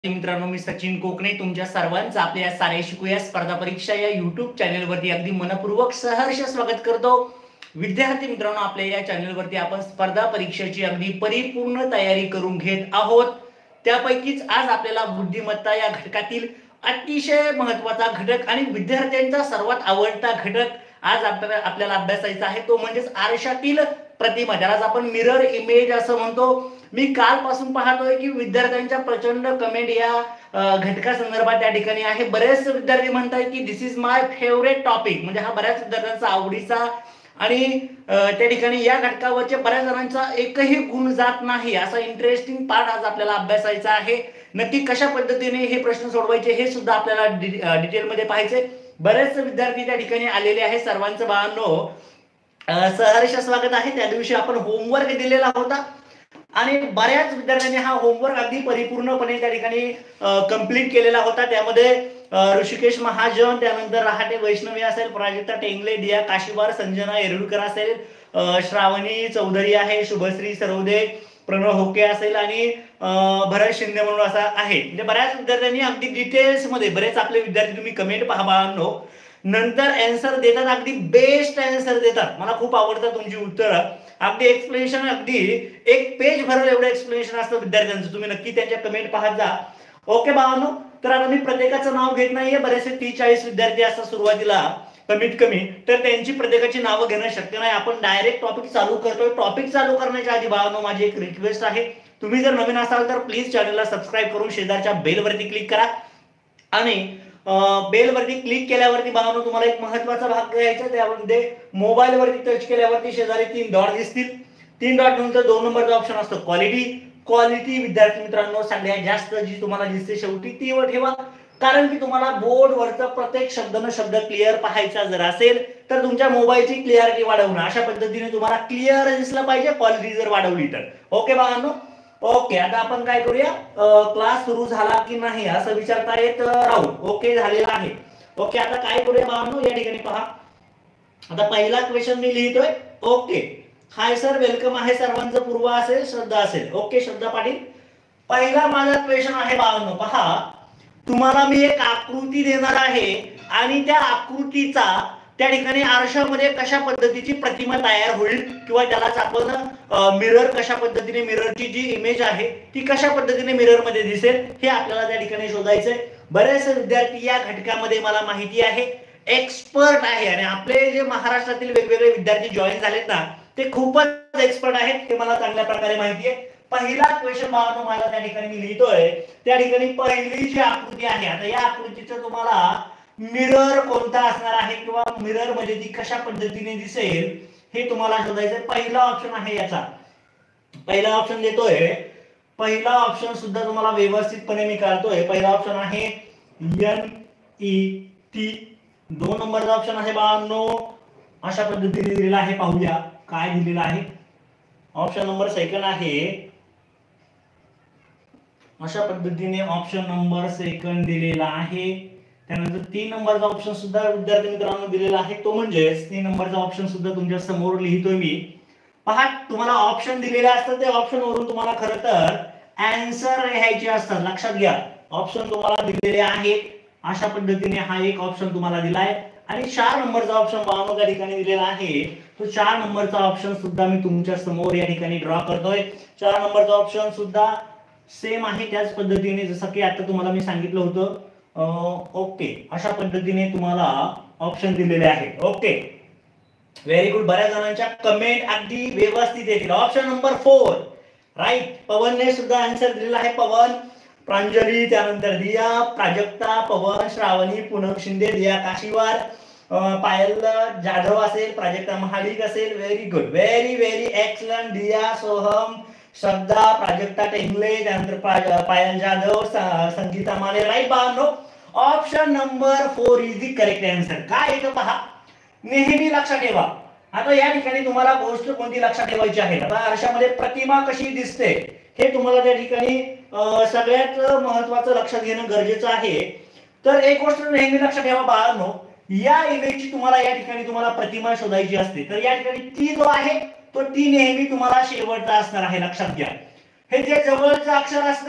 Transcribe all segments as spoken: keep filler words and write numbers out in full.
मित्रांनो, मी सचिन कोकणे तुमच्या सर्वांचं आपल्या सारे शिकूया स्पर्धा परीक्षा या युट्यूब चॅनलवरती अगदी मनपूर्वक सहर्ष स्वागत करतो. विद्यार्थी मित्रांनो, आपल्या या चॅनलवरती आपण स्पर्धा परीक्षेची अगदी परिपूर्ण तयारी करून घेत आहोत. त्यापैकीच आज आपल्याला बुद्धिमत्ता या घटकातील अतिशय महत्त्वाचा घटक आणि विद्यार्थ्यांचा सर्वात आवडता घटक आज आपल्याला आपल्याला अभ्यासायचा आहे, तो म्हणजे आरशातील प्रतिमा, ज्याला आपण मिरर इमेज असं म्हणतो. मी कालपासून पाहतोय की विद्यार्थ्यांच्या प्रचंड कमेंट या घटका संदर्भात त्या ठिकाणी आहे. बरेच विद्यार्थी म्हणतात की this is my favourite topic, म्हणजे हा बऱ्याच विद्यार्थ्यांचा आवडीचा आणि त्या ठिकाणी या घटकावरचे बऱ्याच जणांचा एकही गुण जात नाही असा इंटरेस्टिंग पार्ट आज आपल्याला अभ्यासायचा आहे. नक्की कशा पद्धतीने हे प्रश्न सोडवायचे हे सुद्धा आपल्याला डिटेलमध्ये पाहायचे. बरेच विद्यार्थी त्या ठिकाणी आलेले आहे. सर्वांचं बाळांनो सहर्ष स्वागत आहे. त्या दिवशी आपण होमवर्क दिलेला होता आणि बऱ्याच विद्यार्थ्यांनी हा होमवर्क अगदी परिपूर्णपणे त्या ठिकाणी कंप्लीट केलेला होता. त्यामध्ये ऋषिकेश महाजन, त्यानंतर रहाटे वैष्णवी असेल, प्राजक्ता टेंगले, दिया काशीवार, संजना येरुळकर असेल, श्रावणी चौधरी आहे, शुभश्री सरवदे, प्रणव होके असेल आणि भरत शिंदे म्हणून असा आहे. म्हणजे बऱ्याच विद्यार्थ्यांनी अगदी डिटेल्स मध्ये बरेच आपले विद्यार्थी तुम्ही कमेंट पहा बाळांनो, नंतर आन्सर देतात, अगदी बेस्ट आन्सर देतात. मला खूप आवडतात तुमची उत्तरं. अगदी एक्सप्लेनेशन अगदी एक पेज भरल एवढं एक्सप्लेनेशन असतं विद्यार्थ्यांचं. तुम्ही नक्की त्यांच्या कमेंट पाहत जा. ओके बाळांनो, तर आता मी प्रत्येकाचं नाव घेत नाहीये. बरेचसे तीस चाळीस विद्यार्थी असतात सुरुवातीला कमीत कमी, तर त्यांची प्रत्येकाची नावं घेणं शक्य नाही. आपण डायरेक्ट टॉपिक चालू करतोय. टॉपिक चालू करण्याच्या आधी बाळांनो माझी एक रिक्वेस्ट आहे, तुम्ही जर नवीन असाल तर प्लीज चॅनलला सबस्क्राईब करून शेजारच्या बेलवरती क्लिक करा आणि बेल वरती क्लिक केल्यावरती बाळांनो तुम्हाला एक महत्त्वाचा भाग घ्यायचा. त्यामध्ये मोबाईल वरती टच केल्यावरती शेजारी तीन डॉट दिसतील. तीन डॉट नंतर दोन नंबरचा ऑप्शन असतो क्वालिटी. क्वालिटी विद्यार्थी मित्रांनो सगळ्यात जास्त जी तुम्हाला दिसते शेवटी ती वर ठेवा, कारण की तुम्हाला बोर्ड वरचा प्रत्येक शब्द न शब्द क्लिअर पाहायचा जर असेल तर तुमच्या मोबाईलची क्लिअरिटी वाढवणं, अशा पद्धतीने तुम्हाला क्लिअर दिसलं पाहिजे क्वालिटी जर वाढवली तर. ओके बाळांनो, ओके. आता आपण काय करूया, क्लास सुरू झाला की नाही असं विचारता येत राहू. ओके झालेला आहे. ओके, आता काय करूया बाळांनो, या ठिकाणी पहा. आता पहिला क्वेश्चन मी लिहितोय. ओके, हाय सर, वेलकम आहे सर्वांचं. पूर्व असेल, श्रद्धा असेल. ओके, श्रद्धा पाटील. पहिला माझा क्वेश्चन आहे बाळांनो, पहा. तुम्हाला मी एक आकृती देणार आहे आणि त्या आकृतीचा त्या ठिकाणी आरशामध्ये कशा पद्धतीची प्रतिमा तयार होईल किंवा त्यालाच आपण मिरर कशा पद्धतीने, मिररची जी इमेज आहे ती कशा पद्धतीने मिरर मध्ये दिसेल हे आपल्याला त्या ठिकाणी शोधायचंय. बरेच विद्यार्थी या घटकामध्ये मला माहिती आहे एक्सपर्ट आहे आणि आपले जे महाराष्ट्रातील वेगवेगळे विद्यार्थी जॉईन झालेत ना ते खूपच एक्सपर्ट आहेत, हे मला चांगल्या प्रकारे माहिती आहे. पहिला क्वेश्चन बाळांनो मला त्या ठिकाणी मी लिहितोय. त्या ठिकाणी पहिली जी आकृती आहे, आता या आकृतीचं तुम्हाला मिरर कोणता असणार आहे किंवा मिरर मध्ये ती कशा पद्धतीने दिसेल हे तुम्हाला शोधायचंय. पहिला ऑप्शन आहे याचा, पहिला ऑप्शन देतोय. पहिला ऑप्शन सुद्धा तुम्हाला व्यवस्थितपणे मी काढतोय. पहिला ऑप्शन आहे एन ई टी. दोन नंबरचा ऑप्शन आहे बाळांनो अशा पद्धतीने दिलेला आहे. पाहूया काय दिलेलं आहे. ऑप्शन नंबर सेकंड आहे अशा पद्धतीने ऑप्शन नंबर सेकंड दिलेला आहे. त्यानंतर तीन नंबरचा ऑप्शन सुद्धा विद्यार्थी मित्रांनो दिलेला आहे, तो म्हणजे तीन नंबरचा ऑप्शन सुद्धा तुमच्या समोर लिहितोय मी. पहा, तुम्हाला ऑप्शन दिलेले असतात, ते ऑप्शन वरून तुम्हाला खरं तर आन्सर लिहायचे असतात. लक्षात घ्या, ऑप्शन तुम्हाला दिलेले आहेत अशा पद्धतीने. हा एक ऑप्शन तुम्हाला दिलाय आणि चार नंबरचा ऑप्शन बाळांनो त्या ठिकाणी दिलेला आहे. तो चार नंबरचा ऑप्शन सुद्धा मी तुमच्या समोर या ठिकाणी ड्रॉ करतोय. चार नंबरचा ऑप्शन सुद्धा सेम आहे त्याच पद्धतीने जसं की आता तुम्हाला मी सांगितलं होतं. ओके, अशा पद्धतीने तुम्हाला ऑप्शन दिलेले आहेत. Okay, very good. बऱ्याच जणांच्या कमेंट अगदी व्यवस्थित येतील. Option number four right. पवनने सुद्धा आन्सर दिलेला आहे. पवन, प्रांजली, त्यानंतर दिया, प्राजक्ता, पवन, श्रावणी, पूनम शिंदे, दिया काशीवार, पायल जाधव असेल, प्राजक्ता महाडिक असेल. Very good, very very excellent. Diya, Soham, Shraddha, Prajakta Tengle, त्यानंतर पायल जाधव, संगीता माने. राईट बाळांनो, option number four is the correct answer. काय येतं पहा, नेहमी लक्षात ठेवा. आता या ठिकाणी तुम्हाला गोष्ट कोणती लक्षात ठेवायची आहे, आता आरशामध्ये प्रतिमा कशी दिसते हे तुम्हाला त्या ठिकाणी सगळ्यात महत्वाचं लक्षात घेणं गरजेचं आहे. तर एक गोष्ट नेहमी लक्षात ठेवा बाळांनो, या इमेजची तुम्हाला या ठिकाणी तुम्हाला प्रतिमा शोधायची असते तर या ठिकाणी ती जो आहे तो टी नेहमी तुम्हाला शेवटचा असणार आहे. लक्षात घ्या, हे जे जवळचं अक्षर असतं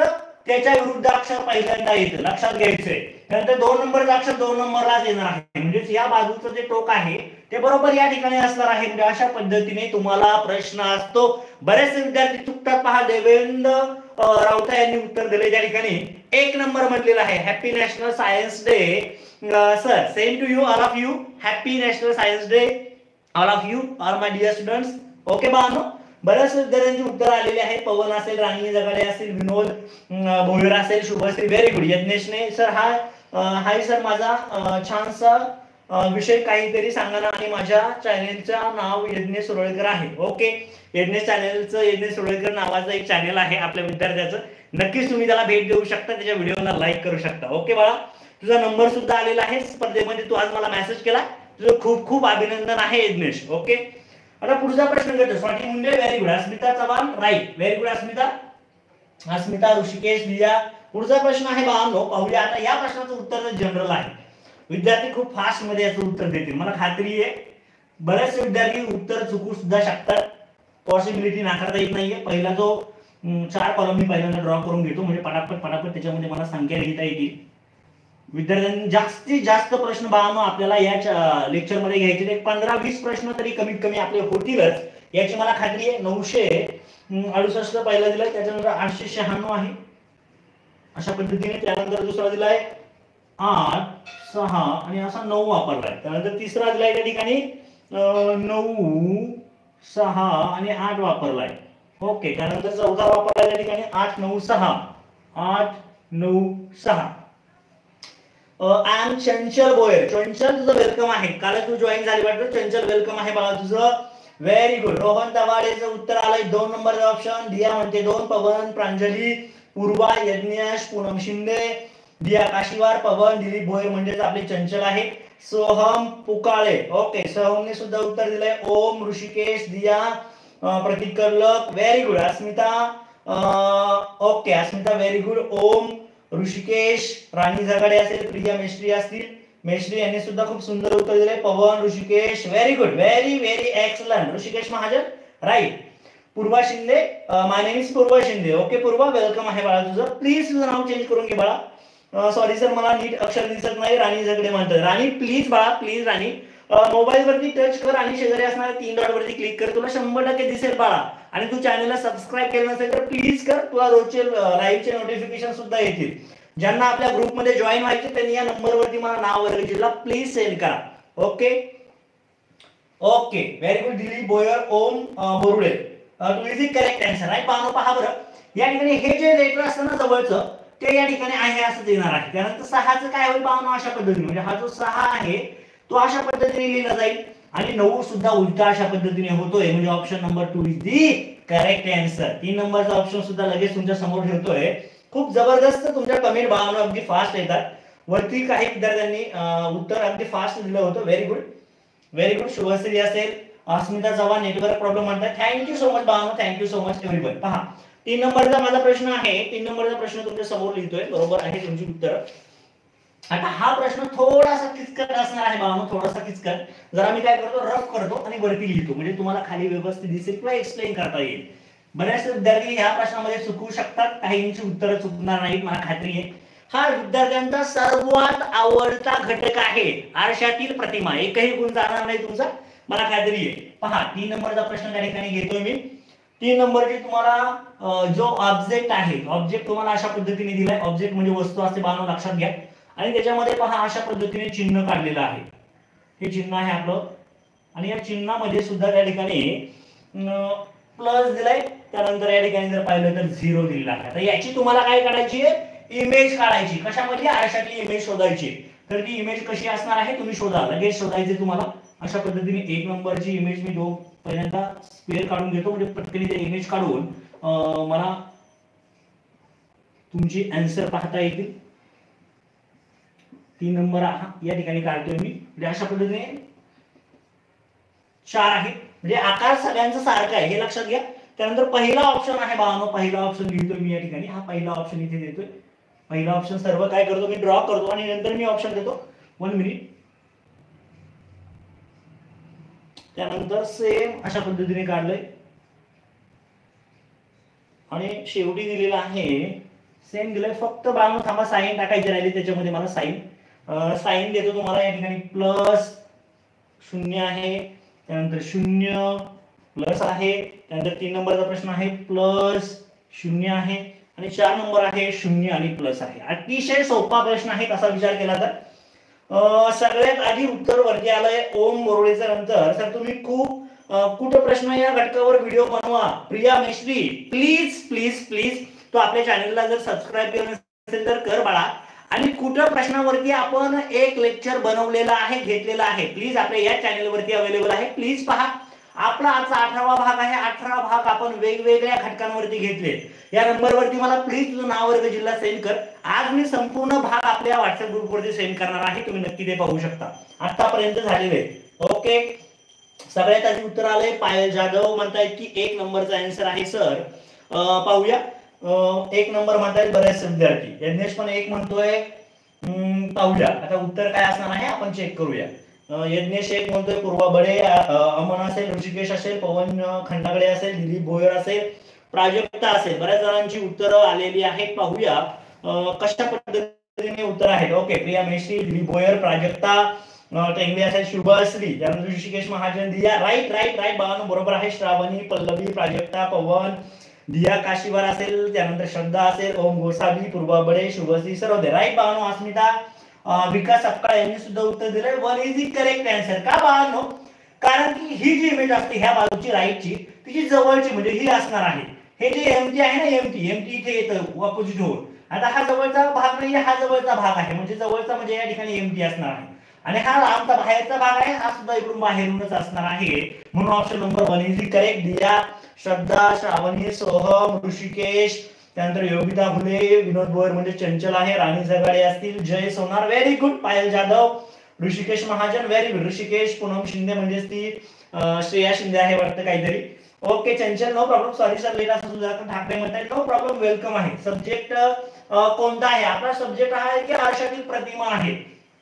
त्याच्या विरुद्ध अक्षर पहिल्यांदा येतं, लक्षात घ्यायचंय. त्यानंतर दोन नंबरचं अक्षर दोन नंबरलाच येणार आहे, म्हणजेच या बाजूचं जे टोक आहे ते बरोबर या ठिकाणी असणार आहे. म्हणजे अशा पद्धतीने तुम्हाला प्रश्न असतो. बरेचसे विद्यार्थी चुकतात पहा. देवेंद्र राऊत यांनी उत्तर दिले त्या ठिकाणी एक नंबर म्हटलेला आहे. Happy National Science Day sir, same to you all of you. Happy National Science Day all of you all my dear students. Okay बाळांनो, बऱ्याच विद्यार्थ्यांची उत्तर आलेली आहेत. पवन असेल, राणी जगाडे असेल, विनोद भोयर असेल, शुभश्री, व्हेरी गुड. यज्ञेशने सर हाय हाय सर, माझा छानसा विषय काहीतरी सांगा ना, आणि माझ्या चॅनेलचं नाव यज्ञेश सुरळकर आहे. ओके, यज्ञेश चॅनेलचं यज्ञेश सुरळकर नावाचं एक चॅनेल आहे आपल्या विद्यार्थ्याचं. नक्कीच तुम्ही त्याला भेट देऊ शकता, त्याच्या व्हिडिओला लाईक करू शकता. ओके बाळा, तुझा नंबर सुद्धा आलेला आहे स्पर्धेमध्ये, तू आज मला मेसेज केला, तुझं खूप खूप अभिनंदन आहे यज्ञेश. ओके, आता पुढचा प्रश्न घेतो. Swati Munde, very good. Asmita Chavan, right, very good Asmita. Asmita, Rishikesh, Diya. पुढचा प्रश्न आहे बाळांनो, पाहूया. आता या प्रश्नाचं उत्तर जनरल आहे. विद्यार्थी खूप फास्ट मध्ये याचं उत्तर देतील, मला खात्री आहे. बरेचसे विद्यार्थी उत्तर चुकू सुद्धा शकतात, पॉसिबिलिटी नाकारता येत नाहीये. पहिला जो चार कॉलम मी पहिल्यांदा ड्रॉ करून घेतो, म्हणजे पटापट पटापट त्याच्यामध्ये मला संख्या लिहिता येतील. विद्यार्थ्यांनी जास्तीत जास्त प्रश्न बाळांनो आपल्याला या लेक्चर मध्ये घ्यायचे. एक पंधरा वीस प्रश्न तरी कमीत कमी आपले होतीलच याची मला खात्री आहे. नऊशे अडुसष्ट पहिला दिलाय, त्याच्यानंतर आठशे शहाण्णव आहे अशा पद्धतीने. त्यानंतर दुसरा दिलाय आठ सहा आणि असा नऊ वापरलाय. त्यानंतर तिसरा दिलाय त्या ठिकाणी नऊ सहा आणि आठ वापरलाय. ओके, त्यानंतर चौथा वापरलाय त्या ठिकाणी आठ नऊ सहा, आठ नऊ सहा. आय एम चंचल बोयर. चंचल, तुझं वेलकम आहे, काल तू जॉईन झाली वाटतं. चंचल वेलकम आहे बाळा तुझं, व्हेरी गुड. रोहन दवाडेचं उत्तर आलंय दोन नंबरचा ऑप्शन. दिया म्हणते दोन. पवन, प्रांजली, पूर्वा, यज्ञेश, पूनम शिंदे, दिया काशीवार, पवन, दिलीप भोयर म्हणजेच आपले चंचल आहे. सोहम पुकाळे, ओके, सोहमने सुद्धा उत्तर दिलंय. Om, Rishikesh, Diya, Pratik Karlak, very good. Asmita, okay, Asmita very good. Om, Rishikesh, Rani Zagade असेल, प्रिया मेश्री असतील, मेश्री यांनी सुद्धा खूप सुंदर उत्तर दिले. Pavan, Rishikesh, very good, very very excellent. Rishikesh Mahajan, right. Purva Shinde, my name is Purva Shinde. Okay Purva, welcome आहे बाळा तुझं. प्लीज तुझं नाव चेंज करून घे बाळा. सॉरी सर, मला नीट अक्षर दिसत नाही. राणी झगडे म्हणतात. राणी प्लीज बाळा, प्लीज राणी, मोबाईल वरती टच कर आणि शेजारी असणाऱ्या तीन डॉट वरती क्लिक कर, तुला शंभर टक्के दिसेल बाळा. आणि तू चॅनलला सबस्क्राईब केलं नसेल तर प्लीज कर, तुला रोजचे लाईव्हचे नोटिफिकेशन सुद्धा येतील. ज्यांना आपल्या ग्रुपमध्ये जॉईन व्हायचे त्यांनी या नंबरवरती मला नाव वगैरे जिल्हा प्लीज सेंड करा. Okay okay, very good. Dilip Bhoyar, Om Borude, two is the correct answer. Right पाहणं, पहा बरं, या ठिकाणी हे जे लेटर असतं ना जवळचं ते या ठिकाणी आहे असंच येणार आहे. त्यानंतर सहाचं काय होईल पाहणं, अशा पद्धतीने, म्हणजे हा जो सहा आहे तो अशा पद्धतीने लिहिला जाईल. आणि नऊ सुद्धा उलटा अशा पद्धतीने होतोय, म्हणजे option number two is the correct answer. तीन नंबरचा ऑप्शन सुद्धा लगेच तुमच्या समोर ठेवतोय. खूप जबरदस्त तुमच्या कमेंट बाळांनो अगदी फास्ट येतात. वरती काही विद्यार्थ्यांनी उत्तर अगदी फास्ट दिलं होतं. Very good, very good. Shubhashri असेल, अस्मिता चव्हाण, नेटवर्क प्रॉब्लेम म्हणतात. थँक्यू सो मच बाळांनो, थँक्यू सो मच एव्हरीवन. पहा, तीन नंबरचा माझा प्रश्न आहे. तीन नंबरचा प्रश्न तुमच्या समोर लिहितोय, बरोबर आहे तुमची उत्तर. आता हा प्रश्न थोडासा किचकट असणार आहे बाळांनो, थोडासा किचकट. जरा मी काय करतो, रफ करतो आणि वरती लिहितो, म्हणजे तुम्हाला खाली व्यवस्थित दिसेल किंवा एक्सप्लेन करता येईल. बरेचसे विद्यार्थी ह्या प्रश्नामध्ये चुकू शकतात, काहींची उत्तरं चुकणार नाहीत, मला खात्री आहे. हा विद्यार्थ्यांचा सर्वात आवडता घटक आहे, आरशातील प्रतिमा. एकही गुण जाणार नाही तुमचा, मला खात्री आहे. पहा, तीन नंबरचा प्रश्न त्या ठिकाणी घेतोय मी. तीन नंबरची तुम्हाला जो ऑब्जेक्ट आहे, ऑब्जेक्ट तुम्हाला अशा पद्धतीने दिलाय. ऑब्जेक्ट म्हणजे वस्तू असते बाळांनो, लक्षात घ्या. आणि त्याच्यामध्ये पहा अशा पद्धतीने चिन्ह काढलेलं आहे. हे चिन्ह आहे आपलं, आणि या चिन्हामध्ये सुद्धा त्या ठिकाणी प्लस दिलाय. त्यानंतर या ठिकाणी जर पाहिलं तर झिरो दिलेला आहे. आता याची तुम्हाला काय काढायची आहे, इमेज काढायची. कशामध्ये, आरशातली इमेज शोधायची. तर ती इमेज कशी असणार आहे तुम्ही शोधा, लगेच शोधायची तुम्हाला. अशा पद्धतीने एक नंबरची इमेज मी दो पहिल्यांदा स्पेअर काढून घेतो, म्हणजे पटकन ते इमेज काढून मला तुमची आन्सर पाहता येतील. तीन नंबर या ठिकाणी काढतोय मी, म्हणजे अशा पद्धतीने चार आहे, म्हणजे आकार सगळ्यांचा सारखा आहे हे लक्षात घ्या. त्यानंतर पहिला ऑप्शन आहे बाळांनो, पहिला ऑप्शन लिहितोय मी या ठिकाणी. हा पहिला ऑप्शन इथे देतोय. पहिला ऑप्शन सर्व काय करतो मी ड्रॉ करतो आणि नंतर मी ऑप्शन देतो. One minute. त्यानंतर सेम अशा पद्धतीने काढलंय आणि शेवटी दिलेला आहे सेम दिलंय, फक्त बाळांनो थांबा साईन टाकायची राहिली त्याच्यामध्ये मला साईन साईन देतो तुम्हाला या ठिकाणी. प्लस शून्य आहे, त्यानंतर शून्य प्लस आहे, त्यानंतर तीन नंबरचा प्रश्न आहे प्लस शून्य आहे, आणि चार नंबर आहे शून्य आणि प्लस आहे. अतिशय सोपा प्रश्न आहे तसा विचार केला तर. सगळ्यात आधी उत्तर वरती आलंय ओम बोर्डेच्या नंतर. सर तुम्ही खूप कुठं प्रश्न या घटकावर व्हिडिओ बनवा Priya Meshri, please please please तो आपल्या चॅनलला जर सबस्क्राईब केलं नसेल तर कर बाळा. आणि कुठं प्रश्नावरती आपण एक लेक्चर बनवलेला आहे, घेतलेला आहे, प्लीज आपल्या या चॅनलवरती अवेलेबल आहे, प्लीज पहा. आपला आजचा अठरावा भाग आहे. अठरा भाग आपण वेगवेगळ्या घटकांवरती घेतले. या नंबरवरती मला प्लीज तुझं नाव वर्ग जिल्हा सेंड कर. आज मी संपूर्ण भाग आपल्या व्हॉट्सअप ग्रुपवरती सेंड करणार आहे, तुम्ही नक्की ते पाहू शकता. आतापर्यंत झालेले ओके. सगळ्यात आधी उत्तर आलंय पायल जाधव, म्हणतायत की एक नंबरचा आन्सर आहे सर. पाहूया एक नंबर म्हणतायत बरेच विद्यार्थी. यज्ञेश पण एक म्हणतोय. पाहूया आता उत्तर काय असणार आहे आपण चेक करूया. यज्ञेश एक म्हणतोय, पूर्वा बडे, अमन असेल, ऋषिकेश असेल, पवन खंडागळे असेल, दिलीप भोयर असेल, प्राजक्ता असेल. बऱ्याच जणांची उत्तरं आलेली आहेत. पाहूया कशा पद्धतीने उत्तर आहेत. ओके, प्रिया मेश्री, दिलीप भोयर, प्राजक्ता टेंगले असेल, शुभश्री, त्यानंतर Rishikesh Mahajan, Diya. Right right right बाळांनो बरोबर आहे. श्रावणी, पल्लवी, प्राजक्ता, पवन, दिया काशीवार असेल, त्यानंतर श्रद्धा असेल, ओम गोसावी, पूर्वा बडे, शुभश्री सर्व राईट बाळांनो. अस्मिता, विकास सपकाळ यांनी सुद्धा उत्तर दिलंय. One is the correct answer. का बाळांनो? कारण की ही जी इमेज असते ह्या बाजूची राईटची, तिची जवळची म्हणजे ही असणार आहे. हे जे एमटी आहे ना, एमटी एमटी इथे येतं ऑपोजिट होऊन. आता हा जवळचा भाग नाही, हा जवळचा भाग आहे, म्हणजे जवळचा म्हणजे या ठिकाणी एमटी असणार आहे. आणि हा लांबचा बाहेरचा भाग आहे, हा सुद्धा इकडून बाहेरूनच असणार आहे. म्हणून option number one is the correct. Diya, Shraddha, Shravani, Soham, Rishikesh, त्यानंतर योगिता फुले, विनोद भोयर म्हणजे चंचल आहे, राणी जगाडे असतील, Jay Sonar very good, Payal Jadhav, Rishikesh Mahajan very good, Rishikesh, Poonam Shinde म्हणजे ती श्रेया शिंदे आहे वाटतं काहीतरी. Okay Chanchal no problem, sorry sir late असं सुधाकर ठाकरे म्हणताय, नो प्रॉब्लेम, वेलकम आहे. सब्जेक्ट कोणता आहे आपला? सब्जेक्ट हा आहे की आरशातील प्रतिमा आहे.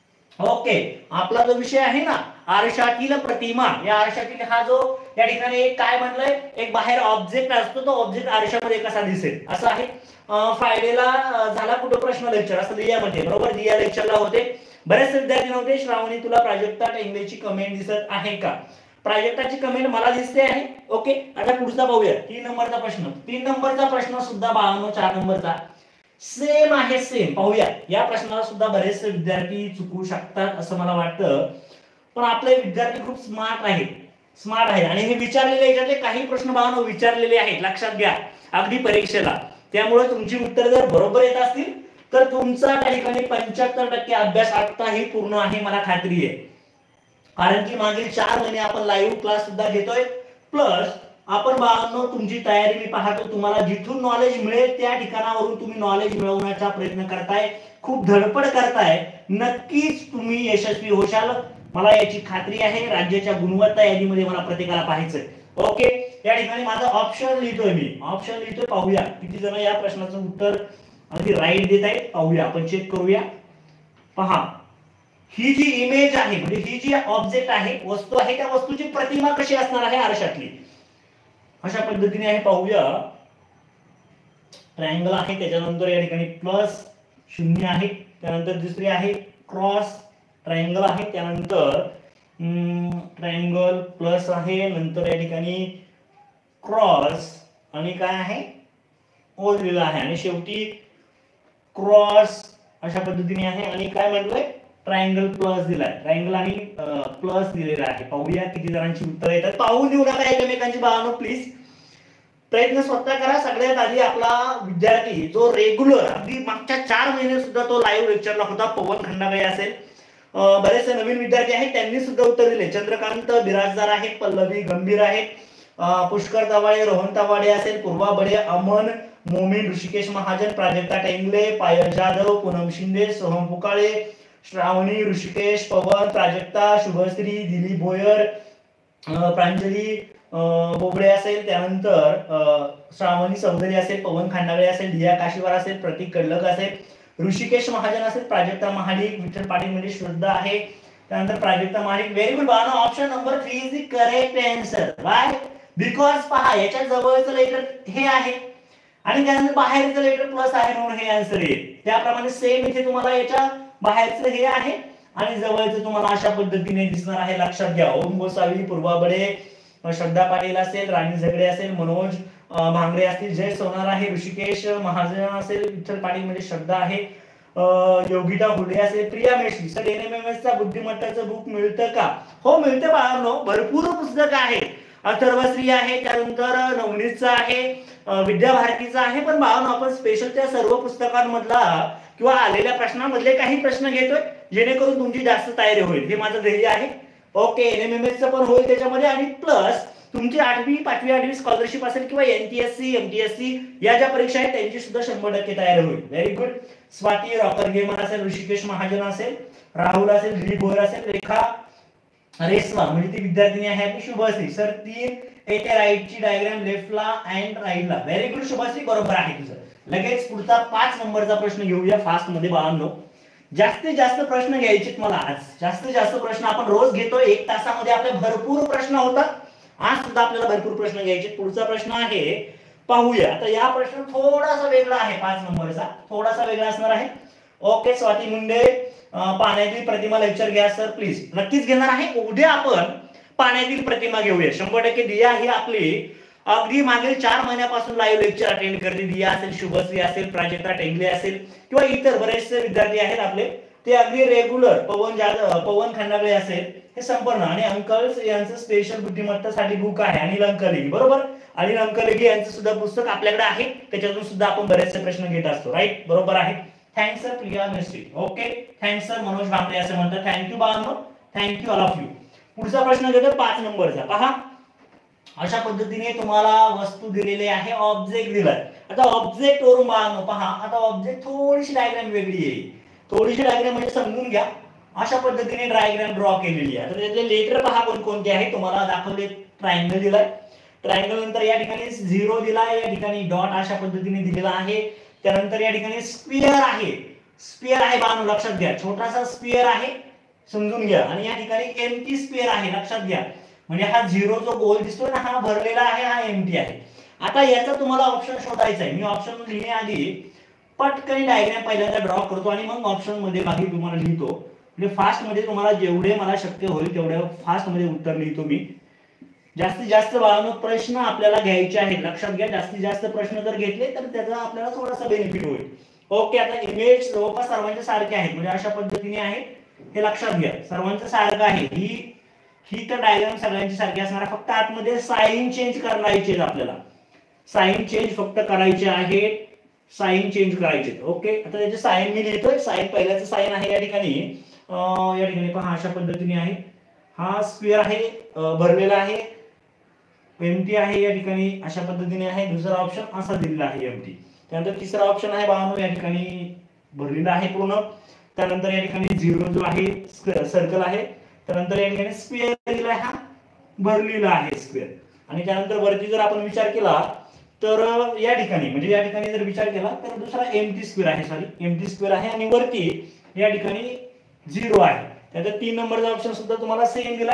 ओके, आपला जो विषय आहे ना आरशातील प्रतिमा, या आरशातील हा जो या ठिकाणी काय म्हणलंय, एक बाहेर ऑब्जेक्ट असतो, तो ऑब्जेक्ट आरशामध्ये कसा दिसेल असं आहे. फ्रायडेला झाला कुठं प्रश्न लेक्चर असं दियामध्ये, बरोबर, दिया लेक्चरला होते, बरेच विद्यार्थी नव्हते. श्रावणी तुला प्राजक्ता टेंगलेची कमेंट दिसत आहे का? प्राजक्ताची कमेंट मला दिसते आहे. ओके, आता पुढचा पाहूया. तीन नंबरचा प्रश्न, तीन नंबरचा प्रश्न सुद्धा बाळांनो चार नंबरचा सेम आहे, सेम. पाहूया, या प्रश्नाला सुद्धा बरेचसे विद्यार्थी चुकू शकतात असं मला वाटतं, पण आपले विद्यार्थी खूप स्मार्ट आहेत, स्मार्ट आहेत. आणि हे विचारलेले याच्यातले काही प्रश्न बाळांनो विचारलेले आहेत, लक्षात घ्या, अगदी परीक्षेला. त्यामुळे तुमची उत्तर जर बरोबर येत असतील तर तुमचा त्या ठिकाणी पंच्याहत्तर टक्के अभ्यास आताही पूर्ण आहे, मला खात्री आहे. कारण की मागील चार महिने आपण लाईव्ह क्लास सुद्धा घेतोय, प्लस आपण बाळांनो तुमची तयारी मी पाहतो, तुम्हाला जिथून नॉलेज मिळेल त्या ठिकाणावरून तुम्ही नॉलेज मिळवण्याचा प्रयत्न करताय, खूप धडपड करताय. नक्कीच तुम्ही यशस्वी होशाल, मला याची खात्री आहे. राज्याच्या गुणवत्ता यादीमध्ये मला प्रत्येकाला पाहायचंय. ओके, या ठिकाणी माझा ऑप्शन लिहितोय मी, ऑप्शन लिहितोय. पाहूया किती जण या प्रश्नाचं उत्तर अगदी राईट देत आहेत. पाहूया, आपण चेक करूया. पहा, ही जी इमेज आहे म्हणजे ही जी ऑब्जेक्ट आहे, वस्तू आहे, त्या वस्तूची प्रतिमा कशी असणार आहे आरशातली, अशा पद्धतीने आहे. पाहूया, ट्रायंगल आहे, त्याच्यानंतर या ठिकाणी प्लस शून्य आहे, त्यानंतर दुसरी आहे क्रॉस ट्रायंगल आहे, त्यानंतर ट्रायंगल प्लस आहे, नंतर या ठिकाणी क्रॉस आणि काय आहे ओ दिलेला आहे, आणि शेवटी क्रॉस अशा पद्धतीने आहे. आणि काय म्हटलंय, ट्रायंगल प्लस दिलाय, ट्रायंगल आणि प्लस दिलेला आहे. पाहूया किती जणांची उत्तर येतात. पाहून देऊ नका एकमेकांची बाळांनो, प्लीज प्रयत्न स्वतः करा. सगळ्यात आधी आपला विद्यार्थी जो रेग्युलर अगदी मागच्या चार महिने सुद्धा तो लाईव्ह लेक्चरला होता, पवन खंडागळे असेल, बरेचसे नवीन विद्यार्थी आहेत, त्यांनी सुद्धा उत्तर दिले. चंद्रकांत बिराजदार आहेत, पल्लवी गंभीर आहेत, पुष्कर तवाडे, रोहन तवाडे असेल, पूर्वा बडे, अमन मोमीन, ऋषिकेश महाजन, प्राजक्ता टेंगले, पायल जाधव, पूनम शिंदे, सोहम पुकाळे, श्रावणी, ऋषिकेश, पवन, प्राजक्ता, शुभश्री, दिलीप भोयर, प्रांजली बोबडे असेल, त्यानंतर श्रावणी चौधरी असेल, पवन खांडागळे असेल, दिया काशीवार असेल, प्रतीक कडलक असेल, ऋषिकेश महाजन असेल, प्राजक्ता महाडिक, विठ्ठल पाटील म्हणजे श्रद्धा आहे, त्यानंतर प्राजक्ता महाडिक. व्हेरी गुड बाळांनो, option number three is the correct answer. Why? Because पहा, याच्या जवळचं लेटर हे आहे आणि त्यानंतर बाहेरचं लेटर प्लस आहे म्हणून हे आन्सर येईल. त्याप्रमाणे सेम इथे तुम्हाला याच्या बाहेरचं हे आहे आणि जवळचं तुम्हाला अशा पद्धतीने दिसणार आहे. लक्षात घ्या. ओम गोसावी, पूर्वा बडे, श्रद्धा पाटील असेल, राणी झगडे असेल, मनोज भांगरे असतील, जय सोनार आहे, ऋषिकेश महाजन असेल, विठ्ठल पाटील म्हणजे श्रद्धा आहे, योगिता हुडे असेल, प्रिया मेश्री. सर एनएमएमएस चा बुद्धिमत्ताचं बुक मिळतं का? हो मिळतं बाळांनो, भरपूर पुस्तकं आहेत. अथर्वश्री आहे, त्यानंतर नवनीतचं आहे, विद्याभारतीचं आहे. पण बाळांनो आपण स्पेशल त्या सर्व पुस्तकांमधला किंवा आलेल्या प्रश्नांमधले काही प्रश्न घेतोय जेणेकरून तुमची जास्त तयारी होईल. हे माझं ध्येय आहे. ओके, एनएमएमएस चं पण होईल त्याच्यामध्ये आणि प्लस तुमची आठवी पाचवी आठवी स्कॉलरशिप असेल किंवा एनटीएससी एमटीएससी या ज्या परीक्षा आहेत त्यांची सुद्धा शंभर टक्के तयारी होईल. Very good. Swati rocker gamer असेल, ऋषिकेश महाजन असेल, राहुल असेल, दिलीप भोयर असेल, रेखा रेसवा म्हणजे ती विद्यार्थिनी आहे आपली शुभश्री. सर तीन येते राईटची डायग्राम लेफ्टला अँड राईटला. व्हेरी गुड शुभश्री, बरोबर आहे तुझं. लगेच पुढचा पाच नंबरचा प्रश्न घेऊया फास्ट मध्ये बाळांनो. जास्तीत जास्त प्रश्न घ्यायचे मला आज. जास्तीत जास्त प्रश्न आपण रोज घेतो. एक तासामध्ये आपले भरपूर प्रश्न होतात. आज सुद्धा आपल्याला भरपूर प्रश्न घ्यायचे. पुढचा प्रश्न आहे पाहूया. आता या प्रश्न थोडासा वेगळा आहे. पाच नंबरचा थोडासा वेगळा असणार आहे. ओके, स्वाती मुंडे, पाण्यातील प्रतिमा लेक्चर घ्या सर प्लीज. नक्कीच घेणार आहे. उद्या आपण पाण्यातील प्रतिमा घेऊया शंभर टक्के. दिया ही आपली अगदी मागील चार महिन्यापासून लाईव्ह लेक्चर अटेंड करते. दिया असेल, शुभश्री असेल, प्राजक्ता टेंगले असेल किंवा इतर बरेचसे विद्यार्थी आहेत आपले, ते अगदी रेग्युलर. पवन जाधव, पवन खंडागळे असेल, हे संपूर्ण. आणि अंकल्स यांचं स्पेशल बुद्धिमत्तासाठी बुक आहे. अनिल अंकलेगी, बरोबर. अनिल अंकलेगी यांचं सुद्धा पुस्तक आपल्याकडे आहे. त्याच्यातून सुद्धा आपण बरेचसे प्रश्न घेत असतो. राईट, बरोबर आहे. Thanks sir Priya Mestri. Okay, thanks sir Manoj Bhangare असं म्हणतात. थँक्यू बाळांनो, थँक्यू ऑल ऑफ यू. पुढचा प्रश्न घेतो पाच नंबरचा. पहा, अशा पद्धतीने तुम्हाला वस्तू दिलेली आहे, ऑब्जेक्ट दिलाय. आता ऑब्जेक्ट वरून बाळांनो पहा, आता ऑब्जेक्ट थोडीशी डायग्राम वेगळी आहे. थोडीशी डायग्राम म्हणजे समजून घ्या. अशा पद्धतीने डायग्राम ड्रॉ केलेली आहे. तर त्याचे लेटर पहा कोणकोणते आहे. तुम्हाला दाखवले ट्रायंगल दिलाय. ट्रायंगल नंतर या ठिकाणी झिरो दिलाय, या ठिकाणी डॉट अशा पद्धतीने दिलेला आहे. त्यानंतर या ठिकाणी स्पियर आहे. स्पियर आहे बाळांनो, लक्षात घ्या. छोटासा स्पियर आहे, समजून घ्या. आणि या ठिकाणी एम्प्टी स्पियर आहे, लक्षात घ्या. म्हणजे हा झिरो जो गोल दिसतोय ना, हा भरलेला आहे, हा एम्प्टी आहे. आता याचा तुम्हाला ऑप्शन शोधायचा आहे. मी ऑप्शन लिहिण्याआधी पटकन डायग्राम पहिल्यांदा ड्रॉ करतो आणि मग ऑप्शन मध्ये बाकी तुम्हाला लिहितो. म्हणजे फास्ट मध्ये तुम्हाला जेवढे मला शक्य होईल तेवढे फास्ट मध्ये उत्तर लिहितो मी. जास्तीत जास्त बाळांनो प्रश्न आपल्याला घ्यायचे आहेत, लक्षात घ्या. जास्तीत जास्त प्रश्न जर घेतले तर त्याचा आपल्याला थोडासा बेनिफिट होईल. ओके, आता इमेज जवळपास सर्वांच्या सारखे आहेत, म्हणजे अशा पद्धतीने आहेत, हे लक्षात घ्या. सर्वांचं सारखं आहे. ही ही तर डायग्राम सगळ्यांची सारखी असणार आहे. फक्त आतमध्ये साइन चेंज करायचे आपल्याला. साइन चेंज फक्त करायचे आहेत. साइन चेंज करायचे. ओके, आता त्याचे साइन मी लिहितोय. साइन पहिल्याचं साइन आहे या ठिकाणी. या ठिकाणी पहा अशा पद्धतीने आहे. हा स्क्वेअर आहे, भरलेला आहे, एम्प्टी आहे या ठिकाणी, अशा पद्धतीने आहे. दुसरा ऑप्शन असा दिलेला आहे एम्प्टी. त्यानंतर तिसरा ऑप्शन आहे बाळांनो या ठिकाणी भरलेला आहे पूर्ण. त्यानंतर या ठिकाणी झिरो जो आहे सर्कल आहे. त्यानंतर या ठिकाणी स्क्वेअर दिलाय, हा भरलेला आहे स्क्वेअर. आणि त्यानंतर वरती जर आपण विचार केला तर या ठिकाणी म्हणजे या ठिकाणी जर विचार केला तर दुसरा एम्प्टी स्क्वेअर आहे, सॉरी एम्प्टी स्क्वेअर आहे. आणि वरती या ठिकाणी झिरो आहे. त्यानंतर तीन नंबरचा ऑप्शन सुद्धा तुम्हाला सेम दिलाय,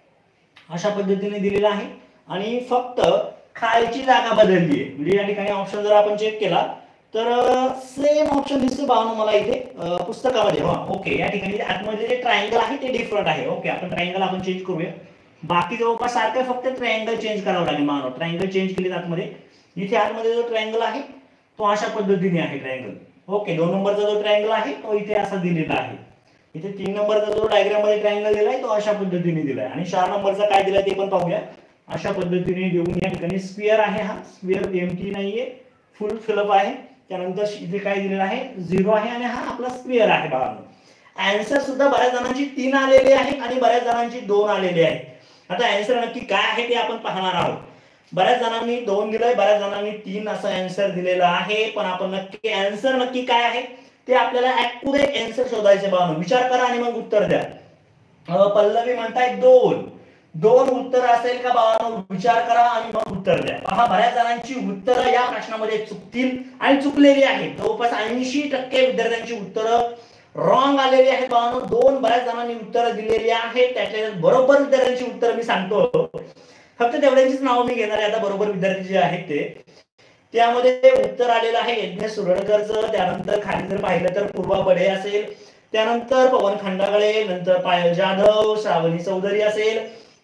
अशा पद्धतीने दिलेला आहे. आणि फक्त खालची जागा बदलली आहे. म्हणजे या ठिकाणी ऑप्शन जर आपण चेक केला तर सेम ऑप्शन दिसतो बाळांनो मला इथे पुस्तकामध्ये. हा ओके, या ठिकाणी आतमध्ये जे ट्रायंगल आहे ते डिफरंट आहे. ओके, आपण ट्रायंगल आपण चेंज करूया. बाकी जवळपास सारखं, फक्त ट्रायंगल चेंज करावं लागेल बाळांनो. ट्रायंगल चेंज केले आतमध्ये. इथे आतमध्ये जो ट्रायंगल आहे तो अशा पद्धतीने आहे ट्रायंगल. ओके, दोन नंबरचा जो ट्रायंगल आहे तो इथे असा दिलेला आहे. इथे तीन नंबरचा जो डायग्राम मध्ये ट्रायंगल दिलाय तो अशा पद्धतीने दिलाय. आणि चार नंबरचा काय दिलाय ते पण पाहूया. अशा पद्धतीने देऊन या ठिकाणी स्क्वेअर आहे, हा स्क्वेअर एम्प्टी नाहीये, फुल फिलअप आहे. त्यानंतर इथे काय दिलेलं आहे, झिरो आहे. आणि हा आपला स्क्वेअर आहे बाळांनो. आन्सर सुद्धा बऱ्याच जणांची तीन आलेले आहे आणि बऱ्याच जणांची दोन आलेले आहे. आता आन्सर नक्की काय आहे ते आपण पाहणार आहोत. बऱ्याच जणांनी दोन दिलंय, बऱ्याच जणांनी तीन असं आन्सर दिलेला आहे. पण आपण नक्की आन्सर नक्की काय आहे ते आपल्याला ऍक्युरेट आन्सर शोधायचे बाळांनो. विचार करा आणि मग उत्तर द्या. पल्लवी म्हणताय दोन दोन उत्तर असेल का बाळांनो, विचार करा आणि मग उत्तर द्या. पहा, बऱ्याच जणांची उत्तरं या प्रश्नामध्ये चुकतील आणि चुकलेली आहेत. जवळपास ऐंशी टक्के विद्यार्थ्यांची उत्तरं रॉंग आलेली आहेत बाळांनो. दोन बऱ्याच जणांनी उत्तरं दिलेली आहेत. त्यातल्या बरोबर विद्यार्थ्यांची उत्तरं मी सांगतो, फक्त तेवढ्यांचीच नावं मी घेणार आहे आता. बरोबर विद्यार्थी जे आहेत ते त्यामध्ये उत्तर आलेलं आहे यज्ञेश सुरडकरचं. त्यानंतर खाली जर पाहिलं तर पूर्वा बडे असेल, त्यानंतर पवन खंडागळे, नंतर पायल जाधव, श्रावणी चौधरी असेल,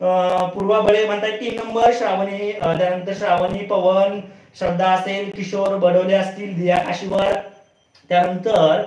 पूर्वा बडे म्हणतात तीन नंबर, श्रावणी त्यानंतर श्रावणी पवन श्रद्धा असेल, किशोर बडोले असतील, दिया काशीवार, त्यानंतर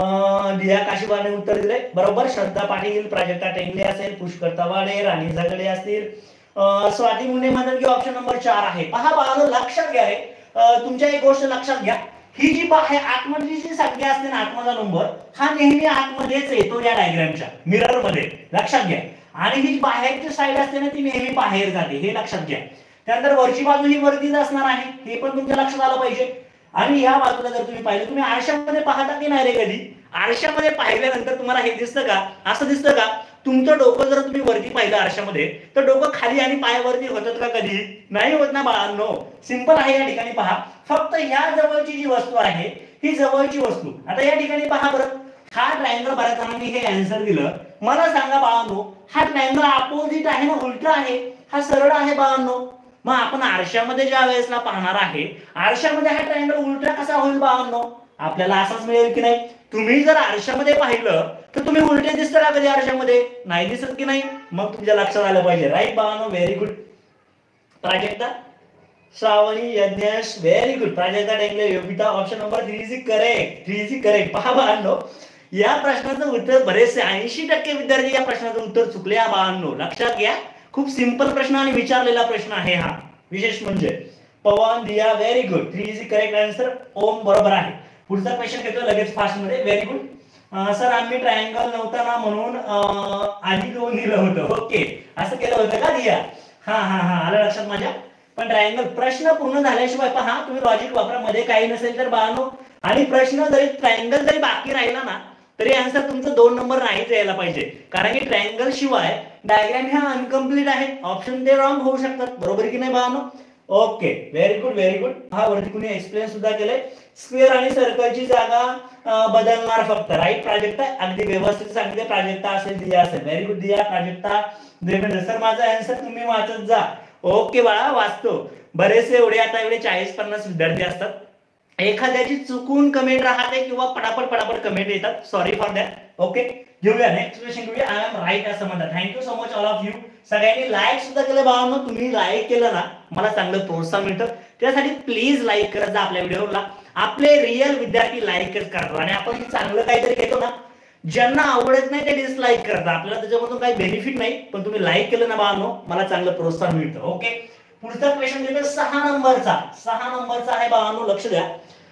दिया काशीवारने उत्तर दिले बरोबर, श्रद्धा पाटील, प्राजक्ता टेंगले असेल, पुष्कर तवाडे, राणी झगडे असतील, स्वाती मुंडे म्हणतात की ऑप्शन नंबर चार आहे. पहा बाळांनो, लक्षात घ्या रे, तुमच्या एक गोष्ट लक्षात घ्या, ही जी आहे आतमधली जी संख्या असते ना, आतमधला नंबर हा नेहमी आतमध्येच येतो या डायग्रामच्या मिरर मध्ये, लक्षात घ्या. आणि ही बाहेरची साईड असते ना, ती नेहमी बाहेर जाते, हे लक्षात घ्या. त्यानंतर वरची बाजू ही वरतीच असणार आहे, हे पण तुमच्या लक्षात आलं पाहिजे. आणि या बाजूला जर तुम्ही पाहिलं, तुम्ही आरशामध्ये पाहता की नाही रे कधी? आरशामध्ये पाहिल्यानंतर तुम्हाला हे दिसतं का, असं दिसतं का? तुमचं डोकं जर तुम्ही वरती पाहिलं आरशामध्ये, तर डोकं खाली आणि पायावरती होतात का कधी? नाही होत ना बाळांनो. सिंपल आहे. या ठिकाणी पहा, फक्त ह्या जवळची जी वस्तू आहे ही जवळची वस्तू. आता या ठिकाणी पहा बरं, हा ट्रायंगल बऱ्याच जणांनी हे आन्सर दिलं. मला सांगा बाळांनो, हा ट्रायंगल अपोजिट आहे ना, उलटा आहे? हा सरळ आहे बाळांनो. मग आपण आरशामध्ये ज्या वेळेसला पाहणार आहे, आरशामध्ये हा ट्रायंगल उलटा कसा होईल बाळांनो? आपल्याला असाच मिळेल की नाही? तुम्ही जर आरशामध्ये पाहिलं तर तुम्ही उलटे दिसतं का कधी आरशामध्ये? नाही दिसत की नाही? मग तुमच्या लक्षात आलं पाहिजे. राईट बाळांनो, very good. Prajakta, Shravani, Yadnyesh, very good. Prajakta Tengle, Yogita, option number three is correct. Three is correct. पहा बाळांनो, या प्रश्नाचं उत्तर बरेचसे ऐंशी टक्के विद्यार्थी या प्रश्नाचं उत्तर चुकले बाळांनो. लक्षात घ्या, खूप सिंपल प्रश्न आणि विचारलेला प्रश्न आहे हा. विशेष म्हणजे Pavan, Diya, very good. Three is correct answer. Om बरोबर आहे. पुढचा क्वेश्चन घेतो लगेच फास्ट मध्ये. Very good. सर आम्ही ट्रायंगल नव्हता ना म्हणून आधी दोन दिलं होतं. ओके, असं केलं होतं का दिया? हा हा हा आलं लक्षात माझ्या. पण ट्रायंगल प्रश्न पूर्ण झाल्याशिवाय पहा, तुम्ही लॉजिक वापरा, मध्ये काही नसेल तर बाळांनो. आणि प्रश्न जरी ट्रायंगल जरी बाकी राहिला ना, तरी आन्सर तुमचं दोन नंबर नाहीच यायला पाहिजे. कारण की ट्रायंगल शिवाय डायग्राम ह्या अनकम्प्लीट आहे. ऑप्शन ते रॉंग होऊ शकतात. बरोबर की नाही बाळांनो? Okay, very good very good. हा वरती कुणी एक्सप्लेन सुद्धा केलंय. स्क्वेअर आणि सर्कलची जागा बदलणार फक्त. राईट प्राजक्ता, अगदी व्यवस्थित सांगितले. प्राजक्ता असेल, दिया असेल. Very good Diya, Prajakta, Devendra. Sir माझा आन्सर तुम्ही वाचत जा. ओके बाळा, वाचतो. बरेचसे एवढे आता एवढे चाळीस पन्नास विद्यार्थी असतात, एखाद्याची चुकून कमेंट राहते किंवा पटापट पटापट कमेंट येतात. Sorry for that. ओके, घेऊया नेक्स्ट क्वेश्चन घेऊया. आय एम राईट असं म्हणतात. Thank you so much all of you. सगळ्यांनी लाईक सुद्धा केलं बाळांनो. तुम्ही लाईक केलं ना, मला चांगलं प्रोत्साहन मिळतं. त्यासाठी प्लीज लाईक करत जा आपल्या व्हिडिओला. आपले रिअल विद्यार्थी लाईकच करतात आणि आपण चांगलं काहीतरी घेतो ना, ज्यांना आवडत नाही ते डिसलाईक करतात. आपल्याला त्याच्यामधून काही बेनिफिट नाही, पण तुम्ही लाईक केलं ना बाळांनो, मला चांगलं प्रोत्साहन मिळतं. ओके, पुढचा क्वेश्चन घेतो सहा नंबरचा. सहा नंबरचा आहे बाळांनो, लक्ष द्या.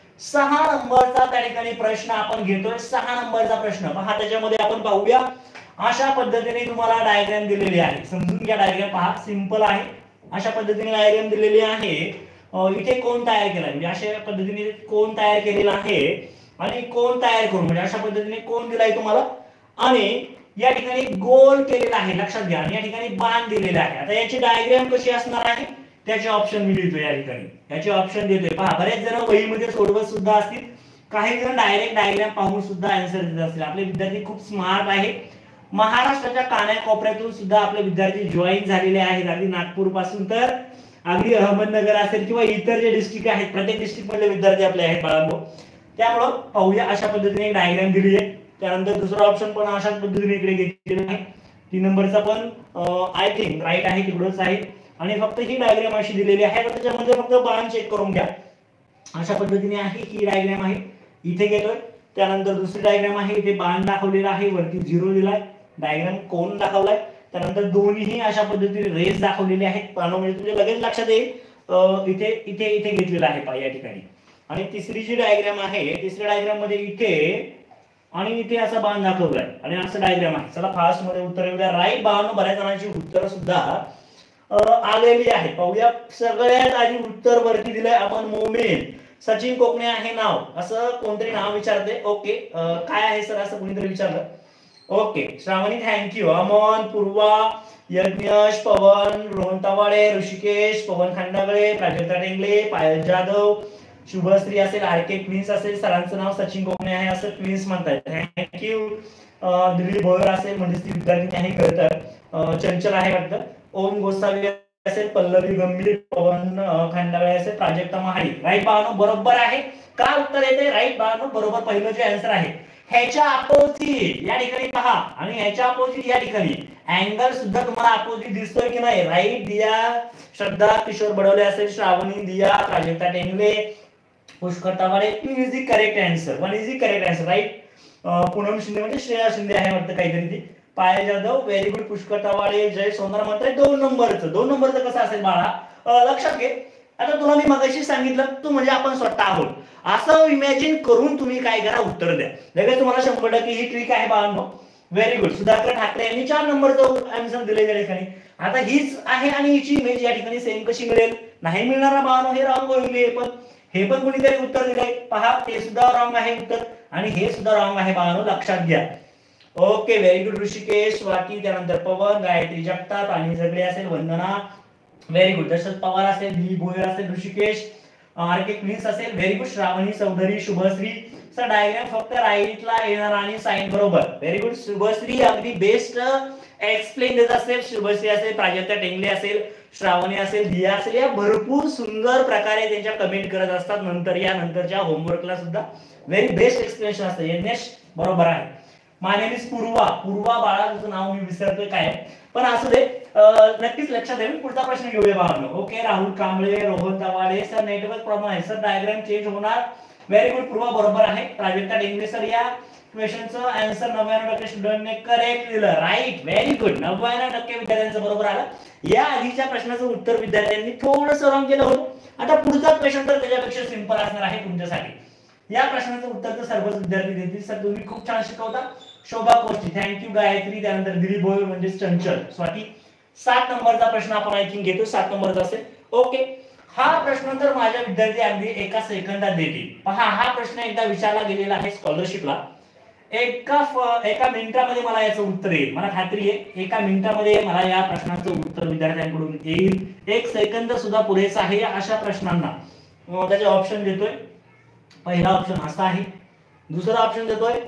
सहा नंबरचा त्या ठिकाणी प्रश्न आपण घेतोय. सहा नंबरचा प्रश्न पहा, त्याच्यामध्ये आपण पाहूया. अशा पद्धतीने तुम्हाला डायग्राम दिलेली आहे. समजून घ्या डायग्राम. पहा, सिंपल आहे. अशा पद्धतीने डायग्राम दिलेली आहे. इथे कोण तयार केला, म्हणजे अशा पद्धतीने कोण तयार केलेला आहे आणि कोण तयार करून, म्हणजे अशा पद्धतीने कोण दिलाय तुम्हाला आणि या ठिकाणी गोल केलेला आहे. लक्षात घ्या. आणि या ठिकाणी बाण दिलेला आहे. आता याची डायग्राम कशी असणार आहे त्याचे ऑप्शन मी देतोय या ठिकाणी. याचे ऑप्शन देतोय. पहा, बरेच जण वहीमध्ये सोडवत सुद्धा असतील, काही जण डायरेक्ट डायग्राम पाहून सुद्धा आन्सर देत असतील. आपले विद्यार्थी खूप स्मार्ट आहे. महाराष्ट्राच्या कानाकोपऱ्यातून सुद्धा आपले विद्यार्थी जॉईन झालेले आहेत. अगदी नागपूर पासून तर अगदी अहमदनगर असेल किंवा इतर जे डिस्ट्रिक्ट आहेत, प्रत्येक डिस्ट्रिक्ट मधले विद्यार्थी आपले आहेत बाळांनो. त्यामुळं पाहूया. अशा पद्धतीने एक डायग्राम दिली आहे. त्यानंतर दुसरा ऑप्शन पण अशाच पद्धतीने इकडे घेतलेला आहे. तीन नंबरचा पण आय थिंक राईट आहे, तिकडच आहे. आणि फक्त ही डायग्राम अशी दिलेली आहे. त्याच्यामध्ये फक्त बाण चेक करून घ्या. अशा पद्धतीने आहे. ही डायग्राम आहे, इथे घेतोय. त्यानंतर दुसरी डायग्राम आहे, इथे बाण दाखवलेला आहे, वरती झिरो दिलाय. डायग्राम कोण दाखवलाय. त्यानंतर दोन्ही अशा पद्धतीने रेस दाखवलेले आहेत. म्हणजे तुमच्या लगेच लक्षात येईल इथे इथे इथे घेतलेला आहे पहा या ठिकाणी. आणि तिसरी जी डायग्राम आहे, तिसऱ्या डायग्राम मध्ये इथे आणि इथे असा बाण दाखवलाय आणि असं डायग्राम आहे. चला फास्ट मध्ये उत्तर येऊया. राईट बाण, बऱ्याच जणांची उत्तर सुद्धा आलेली आहे. पाहूया. सगळ्यात आधी उत्तर वरती दिलंय अमन मोमेन. सचिन कोकणे आहे नाव, असं कोणतरी नाव विचारते. ओके, काय आहे सर असं कोणीतरी विचारलं. Okay, Shravani thank you. अमन, पूर्वा, यज्ञेश, पवन, रोहन तवाडे, ऋषिकेश, पवन खंडागळे, प्राजक्ता टेंगले, पायल जाधव, शुभश्री असेल, आर के ट्विन्स असेल, सरांचं नाव सचिन कोकणे आहे असं ट्विन्स म्हणतात. थँक्यू. दिल्ली भोयर असेल म्हणजे ती विद्यार्थी आहे खरं तर. चंचल आहे वाटतं. ओम गोसावी असेल पल्लवी गंभीर, पवन खंडागळे असेल प्राजक्ता महाडी. राईट बाळांनो, बरोबर आहे का उत्तर येते? राईट बाळांनो, बरोबर पहिलं जे आन्सर आहे. ह्याच्या अपोजिट या ठिकाणी पहा आणि ह्याच्या अपोजिट या ठिकाणी अँगल सुद्धा तुम्हाला अपोजिट दिसतोय की नाही? राईट. दिया, श्रद्धा किशोर बडोले असेल, Shravani, Diya, Prajakta Tengle, Pushkar Tawade. Is the correct answer. One is the correct answer. Right. Poonam Shinde म्हणजे श्रेया शिंदे आहे वाटतं काहीतरी ती. Payal Jadhav, very good. पुष्कर तावाडे, जय सोनार म्हणताय दोन नंबरचं. दोन नंबरचं कसं असेल बाळा? लक्षात घे. आता तुला मी मगाशी सांगितलं तू म्हणजे आपण स्वतः आहोत असं इमॅजिन करून तुम्ही काय करा, उत्तर द्या. लगेच तुम्हाला शंभर टक्के ही ट्रिक आहे बाळांनो. Very good. सुधाकर ठाकरे यांनी चार नंबरचं आन्सर दिले या ठिकाणी. आता हीच आहे आणि हिची इमेज या ठिकाणी सेम कशी मिळेल? नाही मिळणार बाळांनो, हे रॉंग होईल. पण हे पण कुणीतरी उत्तर दिलंय पहा, ते सुद्धा रॉंग आहे उत्तर आणि हे सुद्धा रॉंग आहे बाळांनो, लक्षात घ्या. Okay, very good. Rishikesh, Swati, त्यानंतर पवन, गायत्री जगताप आणि झगडे असेल, वंदना, व्हेरी गुड. दशरथ पवार असेल, दिलीप भोयर असेल, ऋषिकेश, आर के क्वीन्स असेल, very good. Shravani Chaudhari, Shubhashri. Sir diagram फक्त राईटला येणार आणि साइन बरोबर. Very good. शुभश्री अगदी बेस्ट एक्सप्लेन देत असेल. शुभश्री असेल, प्राजक्ता टेंगले असेल, श्रावणी असेल, दिया असेल, या भरपूर सुंदर प्रकारे त्यांच्या कमेंट करत असतात. नंतर या नंतरच्या होमवर्कला सुद्धा व्हेरी बेस्ट एक्सप्लेनेशन असतं. यज्ञेश बरोबर आहे. माय नेम इज पूर्वा. पूर्वा बाळा तुझं नाव मी विसरतोय काय, पण असू दे, नक्कीच लक्षात ठेवा. पुढचा प्रश्न घेऊया बाळांनो. Okay, Rahul Kamble, Rohan Tawade. Sir network problem आहे सर, डायग्राम चेंज होणार. Very good. पूर्वा बरोबर आहे. प्राजक्ता टेंगले सर या क्वेश्चनचं आन्सर नव्याण्णव टक्के स्टुडंटने करेक्ट दिलं. Right, very good. नव्याण्णव टक्के विद्यार्थ्यांचं बरोबर आलं. या आधीच्या प्रश्नाचं उत्तर विद्यार्थ्यांनी थोडंसं रॉंग केलं होतं. आता पुढचा क्वेश्चन तर त्याच्यापेक्षा सिंपल असणार आहे तुमच्यासाठी. या प्रश्नाचं उत्तर तर सर्वच विद्यार्थी देतील. सर तुम्ही खूप छान शिकवता. शोभा कोष्टी, थँक्यू. गायत्री, त्यानंतर दिलीप भोयर म्हणजे चंचल, स्वाती. सात नंबरचा प्रश्न आपण आय थिंक घेतो. सात नंबरचा असेल. ओके, हा प्रश्न तर माझ्या विद्यार्थी अगदी एका सेकंदात देतील. पहा, हा प्रश्न एकदा विचारला गेलेला आहे स्कॉलरशिपला. एका एका मिनिटामध्ये मला याचं उत्तर येईल, मला खात्री आहे. एका मिनिटामध्ये मला या प्रश्नाचं उत्तर विद्यार्थ्यांकडून येईल. एक सेकंद सुद्धा पुरेसा आहे अशा प्रश्नांना. त्याचे ऑप्शन देतोय. पहिला ऑप्शन असा आहे, दुसरा ऑप्शन देतोय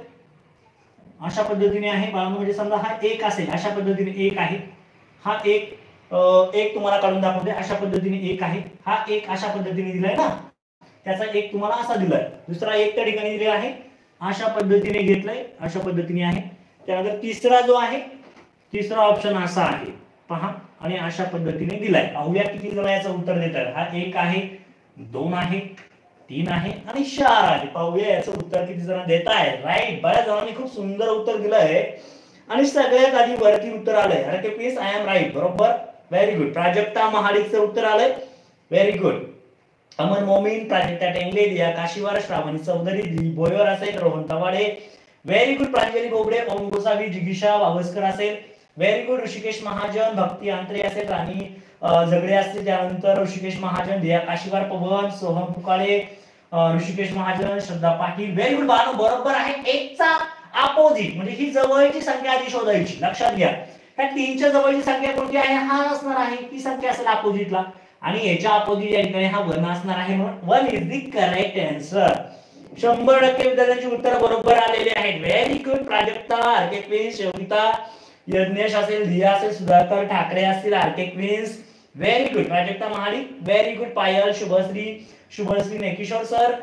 अशा पद्धतीने आहे बाळांनो. म्हणजे समजा हा एक असेल अशा पद्धतीने एक आहे, हा एक एक तुम्हाला काढून दाखवते अशा पद्धतीने एक आहे, हा एक अशा पद्धतीने दिलाय ना, त्याचा एक तुम्हाला असा दिलाय, दुसरा एक त्या ठिकाणी दिलेला आहे अशा पद्धतीने घेतलाय, अशा पद्धतीने आहे. त्यानंतर तिसरा जो आहे, तिसरा ऑप्शन असा आहे पहा, आणि अशा पद्धतीने दिलाय. पाहूया किती जण याचं उत्तर देतात. हा एक आहे, दोन आहे, तीन आहे आणि चार आहे. पाहूया याचं उत्तर किती जण देत आहे. राईट, बऱ्याच जणांनी खूप सुंदर उत्तर दिलं आहे आणि सगळ्यात आधी वरती उत्तर आलंय. अरे प्लीज आय एम राईट, बरोबर, व्हेरी गुड. प्राजक्ता महाडिकचं उत्तर आलंय, व्हेरी गुड. अमन मोमीन, प्राजक्ता टेंगले, दिया काशीवार, श्रावणी चौधरी, दिलीप भोयर असेल, रोहन तवाडे, व्हेरी गुड. प्रांजली बोबडे, ओम गोसावी, जिगीषा वावस्कर असेल, व्हेरी गुड. ऋषिकेश महाजन, भक्ती आंत्रे असेल, राणी झगडे असतील, त्यानंतर ऋषिकेश महाजन, दिया काशीवार, पवन, सोहम पुकाळे, ऋषिकेश महाजन, श्रद्धा पाटील, व्हेरी गुड. बानो बरोबर आहे. एकचा अपोजिट म्हणजे ही जवळची संख्या आधी शोधायची. लक्षात घ्या, ह्या तीनच्या जवळची संख्या कोणती आहे, हा असणार आहे, ती संख्या असेल अपोजिटला, आणि याच्या अपोजिट या ठिकाणी हा वन असणार आहे, म्हणून one is the correct answer. शंभर टक्के विद्यार्थ्यांची उत्तर बरोबर आलेली आहेत. Very good. Prajakta, RK queens, Yogita, Yadnyesh असेल, दिया असेल, सुधाकर ठाकरे असतील, RK queens, very good. Prajakta Mahadik, very good. Payal, Shubhashri, Shubhashri ने किशोर सर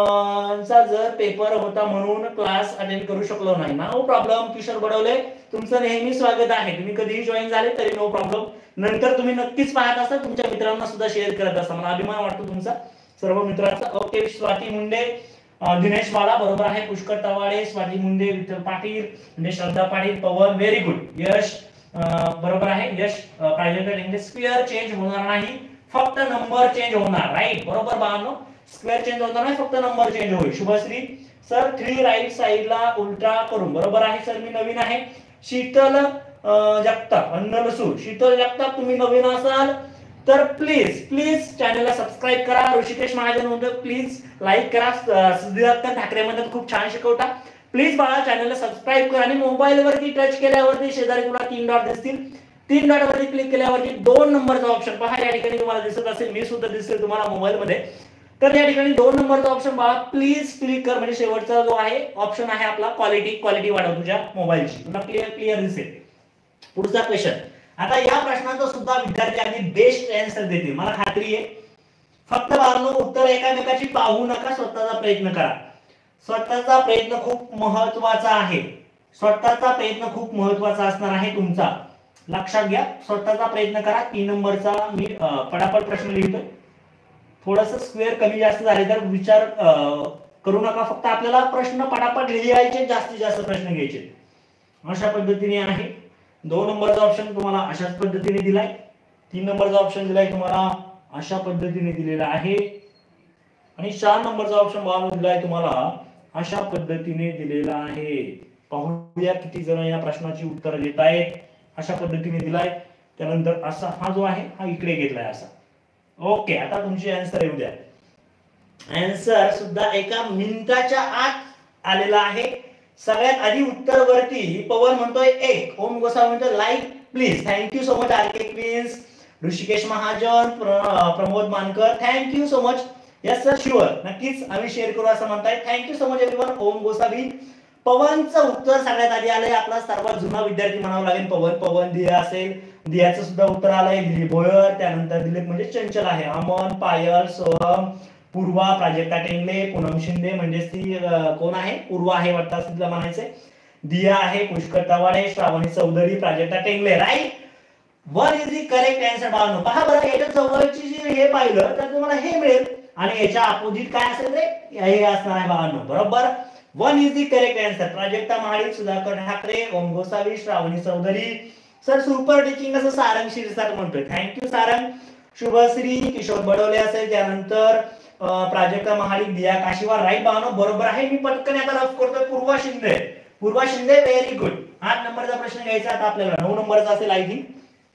चा जर पेपर होता म्हणून क्लास अटेंड करू शकलो नाही, नो प्रॉब्लेम. किशोर बडवले, तुमचं नेहमी स्वागत आहे. तुम्ही कधीही जॉईन झाले तरी नो प्रॉब्लेम. नंतर तुम्ही नक्कीच पाहत असता, तुमच्या मित्रांना सुद्धा शेअर करत असता, मला अभिमान वाटतो तुमचा सर्व मित्रांचा. ओके. स्वाती मुंडे, दिनेश वाला बरोबर आहे. पुष्कर तवाडे, स्वाती मुंडे, विठ्ठल पाटील, म्हणजे श्रद्धा पाटील, पवन, व्हेरी गुड. यश बरोबर आहे. यश, प्राजक्ता टेंगले, स्क्वेअर चेंज होणार नाही, फक्त नंबर चेंज होणार. राईट, बरोबर बाळांनो, स्क्वेअर चेंज होणार नाही, फक्त नंबर चेंज होईल. शुभश्री सर, थ्री राईट साइडला उलटा करून, बरोबर आहे सर, मी नवीन आहे. शीतल जगताप, अन्नलसू, शीतल जगताप, तुम्ही नवीन असाल तर प्लीज प्लीज चॅनलला सबस्क्राईब करा. ऋषिकेश महाजन म्हणतो प्लीज लाईक करा. सुधीर ठाकरे म्हणतात खूप छान शिकवता. प्लीज बाळा चॅनलला सबस्क्राईब करा आणि मोबाईल वरती टच केल्यावरती शेजारी तुम्हाला तीन डॉट दिसतील, तीन डॉट वरती क्लिक केल्यावरती दोन नंबरचा ऑप्शन पहा, या ठिकाणी तुम्हाला दिसत असेल, मी सुद्धा दिसेल तुम्हाला मोबाईल मध्ये. तर या ठिकाणी दोन नंबरचा ऑप्शन बाळा प्लीज क्लिक कर, म्हणजे शेवटचा जो आहे ऑप्शन आहे आपला क्वालिटी, क्वालिटी वाढव तुझ्या मोबाईलची, तुला क्लिअर क्लिअर दिसेल. पुढचा क्वेश्चन, आता या प्रश्नाचं सुद्धा विद्यार्थी अगदी बेस्ट आन्सर देतील मला खात्री आहे. फक्त बाळांनो उत्तर एकामेकाची पाहू नका, स्वतःचा प्रयत्न करा. स्वतःचा प्रयत्न खूप महत्वाचा आहे. स्वतःचा प्रयत्न खूप महत्वाचा असणार आहे तुमचा, लक्षात घ्या. स्वतःचा प्रयत्न करा. तीन नंबरचा मी पटापट प्रश्न लिहितोय. थोडस स्क्वेअर कमी जास्त झाले तर विचार करू नका, फक्त आपल्याला प्रश्न पटापट लिहायचे, जास्तीत जास्त प्रश्न घ्यायचे. अशा पद्धतीने आहे. दोन नंबरचा ऑप्शन तुम्हाला अशाच पद्धतीने दिलाय. तीन नंबरचा ऑप्शन दिलाय तुम्हाला अशा पद्धतीने दिलेला आहे. आणि चार नंबरचा ऑप्शन बाळांनो दिलाय तुम्हाला अशा पद्धतीने दिलेला आहे. पाहूया किती जण या प्रश्नाची उत्तर देत आहेत. अशा पद्धतीने दिलाय. त्यानंतर असा हा जो आहे हा इकडे घेतलाय असा. ओके, आता तुमची आन्सर येऊ द्या. आन्सर सुद्धा एका मिनिटाच्या आत आलेला आहे. सगळ्यात आधी उत्तर वरती पवन म्हणतोय एक, ओम गोसावी म्हणतोय like please. Thank you so much RK queens, Rishikesh Mahajan, Pramod Mankar, thank you so much. Yes sir sure, नक्कीच आम्ही शेअर करू असं म्हणताय. Thank you so much everyone. Om Gosavi. पवनचं उत्तर सगळ्यात आधी आलंय. आपला सर्वात जुना विद्यार्थी म्हणावं लागेल पवन. पवन दिया असेल, दियाचं सुद्धा उत्तर आलंय. दिलीप भोयर, त्यानंतर दिलीप म्हणजे चंचल आहे. अमन, पायल, सोहम, पूर्वा, प्राजक्ता टेंगले, पूनम शिंदे म्हणजे ती कोण आहे, पूर्वा आहे वाटतं असं तिला म्हणायचंय. दिया आहे, Pushkar Tawade, Shravani Chaudhari, Prajakta Tengle. Right, one is the correct answer. बाळांनो पहा बरं, याच्या जवळची जी हे पाहिलं तर तुम्हाला हे मिळेल आणि याच्या अपोजिट काय असेल रे, हे असणार आहे बाळांनो. बरोबर, one is the correct answer. Prajakta Mahadik, Sudhakar Thakare, Om Gosavi, Shravani Chaudhari. Sir super teaching असं सारंग शिरसाट म्हणतोय. थँक्यू सारंग. शुभश्री, किशोर बडोले असेल, त्यानंतर प्राजक्ता महाडिक, दिया काशीवार. राईट बाळांनो, बरोबर आहे. मी पटकन आता रफ करतोय. Purva Shinde, Purva Shinde, very good. आठ नंबरचा प्रश्न घ्यायचा आता आपल्याला. नऊ नंबरचा असेल आय थिंक.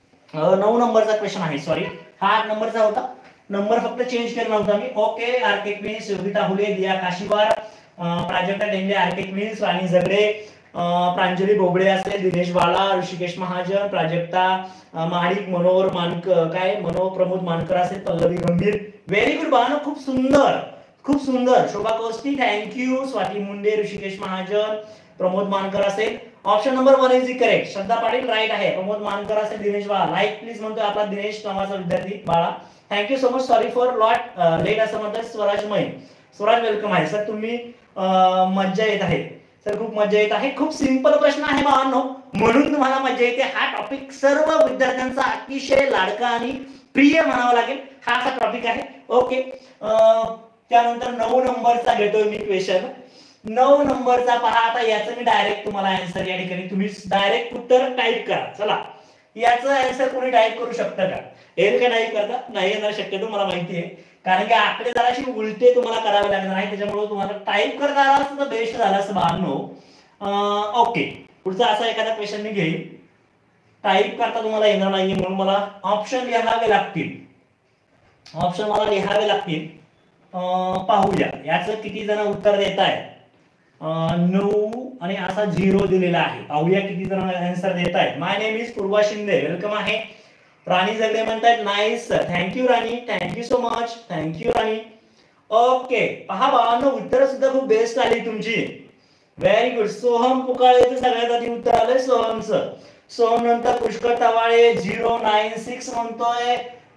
नऊ नंबरचा क्वेश्चन आहे, सॉरी हा आठ नंबरचा होता. नंबर फक्त चेंज केला नव्हता मी. Okay, RK queens, Yogita Hule, Diya Kashiwar, Prajakta Tengle, RK queens, Rani Zagade, Pranjali Bobde असेल, दिनेश बाला, ऋषिकेश महाजन, प्राजक्ता महाडिक, मनोहर मानक काय मनोहर प्रमोद मानकर असेल, पल्लवी गंभीर. व्हेरी गुड बाळांनो, खूप सुंदर खूप सुंदर. शोभा कोस्टी, थँक्यू. स्वाती मुंडे, ऋषिकेश महाजन, प्रमोद मानकर असेल. Option number one is correct. Shraddha Patil right आहे. प्रमोद मानकर असेल, दिनेश बाळा. लाईक प्लीज म्हणतोय आपला दिनेश नावाचा विद्यार्थी बाळा. Thank you so much. Sorry for lot late असं म्हणतोय स्वराज मै. स्वराज वेलकम आहे सर. तुम्ही मज्जा येत आहे सर, खूप मज्जा येत आहे. खूप सिंपल प्रश्न आहे बाळांनो, म्हणून तुम्हाला मज्जा येते. हा टॉपिक सर्व विद्यार्थ्यांचा अतिशय लाडका आणि प्रिय म्हणावा लागेल हा असा टॉपिक आहे. ओके, त्यानंतर नऊ नंबरचा घेतोय मी क्वेश्चन. नऊ नंबरचा पहा. आता याचं मी डायरेक्ट तुम्हाला आन्सर या ठिकाणी तुम्ही डायरेक्ट उत्तर टाईप करा. चला, याचं आन्सर कोणी टाईप करू शकतं का? येईल का नाही करता? नाही येणार शक्यतो, मला माहिती आहे. कारण की आकडे जराशी उलटे तुम्हाला करावे लागणार आहे, त्याच्यामुळे तुम्हाला टाईप करता आला असतं तर बेस्ट झालं असं बाळांनो. ओके, पुढचा असा एखादा क्वेश्चन मी घेईन. टाईप करता तुम्हाला येणार नाहीये म्हणून मला ऑप्शन लिहावे लागतील. ऑप्शन मला लिहावे लागतील. पाहूया याचं किती जण उत्तर देत आहे. नऊ आणि असा झिरो दिलेला आहे. पाहूया किती जण आन्सर देत आहेत. My name is Purva Shinde, welcome आहे. राणी जगडे म्हणतात nice sir, thank you Rani, thank you so much, thank you Rani. Okay, पहा बाळांनो उत्तर सुद्धा खूप बेस्ट आली तुमची. Very good. सोहम पुकाळेचं सगळ्यात आधी उत्तर आलंय सोहमचं. सोहम नंतर Pushkar Tawale zero nine six म्हणतोय.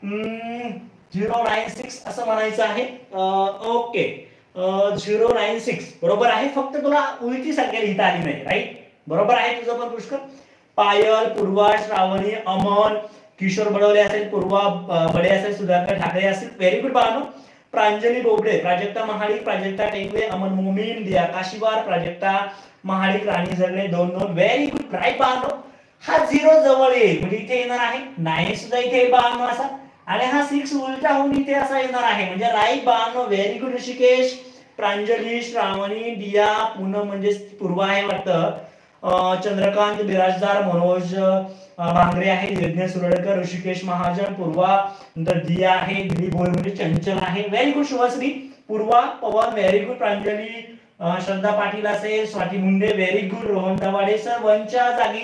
झिरो नाईन सिक्स असं म्हणायचं आहे. ओके, झिरो नाईन सिक्स बरोबर आहे. फक्त तुला उलटी संख्या लिहिता आली नाही. राईट, बरोबर आहे तुझं पण पुष्कर. पायल, पूर्वा, श्रावणी, अमन, किशोर बडोले असेल, पूर्वा बडे असेल, सुधाकर ठाकरे असेल. व्हेरी गुड बाळांनो. प्रांजली बोबडे, प्राजक्ता महाडिक, प्राजक्ता टेंगले, अमन मोमीन, दिया काशीवार, प्राजक्ता महाडिक, राणी झगडे दोन दोन. Very good. राईट बाळांनो. हा झिरो जवळ येईल म्हणजे इथे येणार आहे. नाईन सुद्धा इथे येईल बाळांनो असा, आणि हा सिक्स उलटा होऊन इथे असा येणार आहे म्हणजे राईट बाळांनो. व्हेरी गुड ऋषिकेश, प्रांजली, श्रावणी, दिया, पूनम म्हणजे पूर्वा आहे वाटतं, चंद्रकांत बिराजदार, मनोज भांगरे आहे, यज्ञ सुरळकर, ऋषिकेश महाजन, पूर्वा, नंतर दिया आहे, दिलीप भोयर म्हणजे चंचल आहे. Very good Shubhashri, Purva, Pawan, very good. Pranjali, Shraddha Patil असेल, Swati Munde, very good. Rohan Dawade sir वनच्या जागी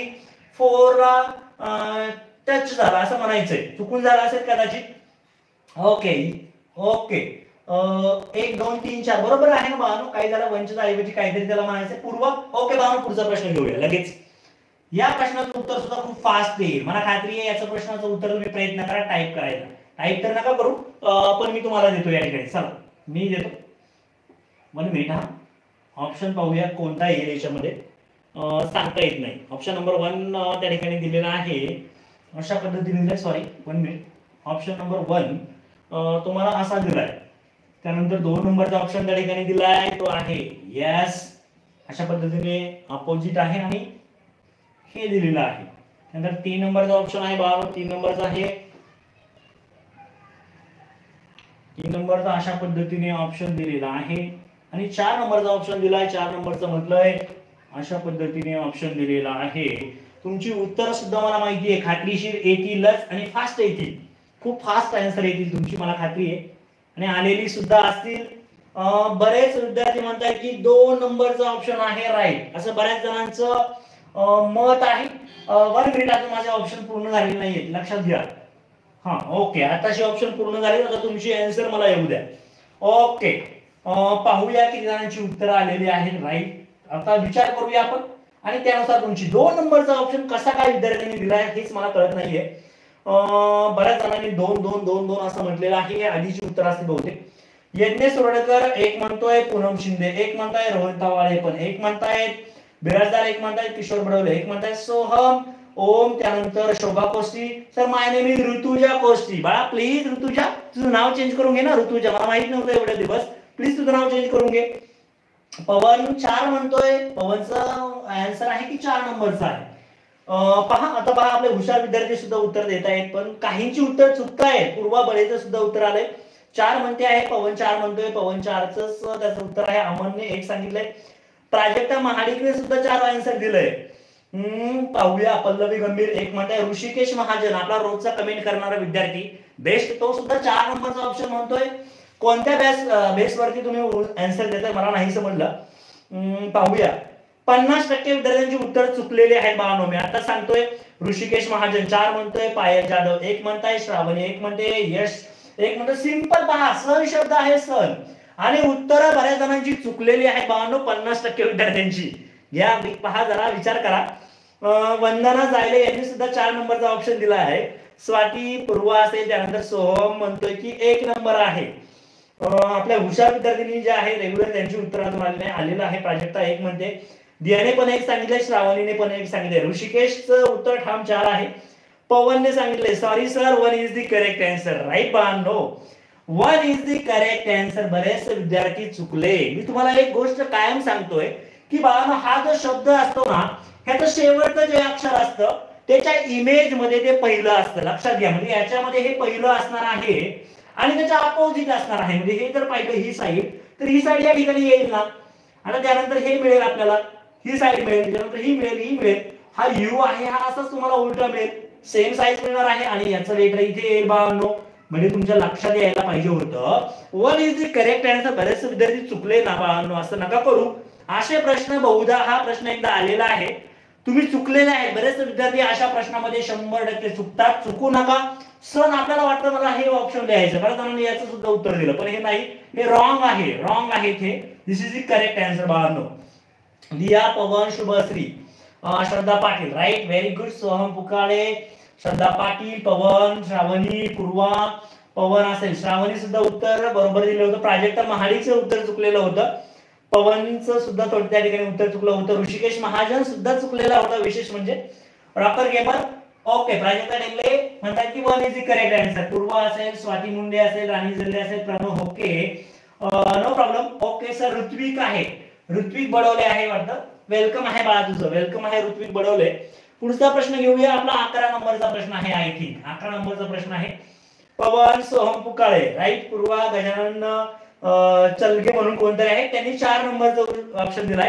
फोरला टच झाला असं म्हणायचंय, चुकून झाला असेल कदाचित. ओके ओके, एक दोन तीन चार बरोबर आहे ना बाळांनो. काही झालं वंचच्या ऐवजी काहीतरी त्याला म्हणायचं पूर्वा. ओके बाळांनो, पुढचा प्रश्न घेऊया लगेच. या प्रश्नाचं उत्तर सुद्धा खूप फास्ट येईल, मला खात्री आहे. याचं प्रश्नाचं उत्तर तुम्ही प्रयत्न करा टाईप करायचा, टाईप तर नका करू, पण मी तुम्हाला देतो या ठिकाणी. चला मी देतो, वन मिनिट. हा ऑप्शन पाहूया कोणता येईल याच्यामध्ये, सांगता येत नाही. ऑप्शन नंबर वन त्या ठिकाणी दिलेला आहे अशा पद्धतीने, sorry one minute. Option number one तुम्हाला असा दिलाय, त्यानंतर दोन नंबरचा ऑप्शन त्या ठिकाणी दिलाय तो आहे यस, अशा पद्धतीने अपोजिट आहे आणि हे दिलेलं आहे. नंतर तीन नंबरचा ऑप्शन आहे बाबा, तीन नंबरचा आहे, तीन नंबरचा अशा पद्धतीने ऑप्शन दिलेला आहे. आणि चार नंबरचा ऑप्शन दिलाय, चार नंबरचं म्हटलंय अशा पद्धतीने ऑप्शन दिलेला आहे. तुमची उत्तर सुद्धा मला माहिती आहे खात्रीशीर येतीलच आणि फास्ट येतील, खूप फास्ट आन्सर येतील तुमची, मला खात्री आहे. आणि आलेली सुद्धा असतील. बरेच विद्यार्थी म्हणतात की दोन नंबरचा ऑप्शन आहे राईट, असं बऱ्याच जणांचं मत आहे. वन मिनिट, आता माझे ऑप्शन पूर्ण झालेले नाहीये, लक्षात घ्या. हा ओके, आताशी ऑप्शन पूर्ण झाले, आता तुमची आन्सर मला येऊ द्या. ओके, पाहूया किती जणांची उत्तरं आलेली आहेत राईट. आता विचार करूया आपण आणि त्यानुसार तुमची दोन नंबरचा ऑप्शन कसा काय विद्यार्थ्यांनी दिलाय हेच मला कळत नाहीये. बऱ्याच जणांनी दोन दोन दोन दोन असं म्हटलेलं आहे, आधीची उत्तर असते बहुतेक. यज्ञेश सुरडकर एक म्हणतोय, पूनम शिंदे एक म्हणताय, रोहित तावाळे पण एक म्हणतायत, बिराजदार एक म्हणतायत, किशोर बडवले एक म्हणतायत, सोहम ओम, त्यानंतर Shobha Koshti. Sir my name is Rutuja Koshti. बाळा प्लीज ऋतुजा, तुझं नाव चेंज करून घे ना ऋतुजा, मला माहित नव्हतं एवढे दिवस, प्लीज तुझं नाव चेंज करून घे. पवन चार म्हणतोय, पवनचा आन्सर आहे की चार नंबरचा आहे. पहा आता पहा, आपले हुशार विद्यार्थी सुद्धा उत्तर देत आहेत, पण काहींची उत्तर चुकतायत. पूर्वा बळेचं सुद्धा उत्तर आलंय, चार म्हणते आहे, पवन चार म्हणतोय, पवन चारच त्याचं उत्तर आहे. अमनने एक सांगितलंय, प्राजक्ता महाडिकने सुद्धा चार आन्सर दिलंय. हम्म पाहूया, पल्लवी गंभीर एक म्हणताय, ऋषिकेश महाजन आपला रोजचा कमेंट करणारा विद्यार्थी बेस्ट, तो सुद्धा चार नंबरचा ऑप्शन म्हणतोय. कोणत्या बेस बेसवरती तुम्ही आन्सर देताय मला नाही समजलं. पाहूया, पन्नास टक्के विद्यार्थ्यांची उत्तर चुकलेली आहेत बाळांनो. मी आता सांगतोय, ऋषिकेश महाजन चार म्हणतोय, पायल जाधव एक म्हणताय, श्रावणी एक म्हणते, यश एक म्हणतो. सिंपल पहा, सण शब्द आहे सण, आणि उत्तर बऱ्याच जणांची चुकलेली आहेत बाळांनो, पन्नास टक्के विद्यार्थ्यांची. या पहा, जरा विचार करा. वंदना जायले यांनी सुद्धा चार नंबरचा ऑप्शन दिला आहे. स्वाती पूर्वा असेल, त्यानंतर सोहम म्हणतोय की एक नंबर आहे. आपल्या हुशार विद्यार्थ्यांनी जे आहे रेग्युलर त्यांची उत्तर अजून आलेली आलेलं आहे. प्राजक्ता एक म्हणते, दियाने पण एक सांगितलंय, श्रावणीने पण एक सांगितलंय. ऋषिकेशचं उत्तर ठाम चार आहे. पवनने सांगितलंय sorry sir, one is the correct answer. Right बाळांनो, one is the correct answer. बरेच विद्यार्थी चुकले. मी तुम्हाला एक गोष्ट कायम सांगतोय की बाळांनो, हा जो शब्द असतो ना, ह्याचं शेवटचं जे अक्षर असतं त्याच्या इमेज मध्ये ते पहिलं असतं, लक्षात घ्या. म्हणजे याच्यामध्ये हे पहिलं असणार आहे आणि त्याच्या अपोजिट असणार आहे. म्हणजे हे जर पाहिलं ही साईड, तर ही साईड या ठिकाणी येईल ना, आणि त्यानंतर हे मिळेल आपल्याला, ही साईड मिळेल, त्यानंतर ही मिळेल, ही मिळेल. हा यू आहे, हा असाच तुम्हाला उलटा मिळेल, सेम साईज मिळणार आहे, आणि याचं लेटर इथे येईल बाळांनो. म्हणजे तुमच्या लक्षात यायला पाहिजे होतं one is the correct answer. बरेच विद्यार्थी चुकले ना बाळांनो, असं नका करू. असे प्रश्न बहुधा, हा प्रश्न एकदा आलेला आहे, तुम्ही चुकलेले आहे. बरेच विद्यार्थी अशा प्रश्नामध्ये शंभर टक्के चुकतात, चुकू नका. सण आपल्याला वाटतं मला हे ऑप्शन लिहायचं, बऱ्याच जणांनी याचं सुद्धा उत्तर दिलं, पण हे नाही, हे रॉंग आहे, रॉंग आहे हे. This is the correct answer बाळांनो. Liya, Pawan, Shubhashri, Shraddha Patil right, very good. Soham Pukale, Shraddha Patil, Pawan, Shravani, Purva, Pawan असेल, श्रावणी सुद्धा उत्तर बरोबर दिलं होतं. प्राजक्ता महाडीचं उत्तर चुकलेलं होतं. पवनचं सुद्धा थोडं त्या ठिकाणी उत्तर चुकलं होतं. ऋषिकेश महाजन सुद्धा चुकलेला होता, विशेष म्हणजे. Rocker gamer okay, Prajakta Dengle म्हणतात की one is the correct answer. Purva असेल, स्वाती मुंडे असेल, राणी जल्ले असेल, Pranav okay, no problem. Okay sir, Rutvik आहे, ऋत्विक बडवले आहे वाटतं. वेलकम आहे बाळा तुझं, वेलकम आहे ऋत्विक बडवले. पुढचा प्रश्न घेऊया, आपला अकरा नंबरचा प्रश्न आहे, आय थिंक अकरा नंबरचा प्रश्न आहे. पवन, सोहम पुकाळे राईट. पूर्वा, गजानन चलगे म्हणून कोणतरी आहे, त्यांनी चार नंबरचा ऑप्शन दिलाय.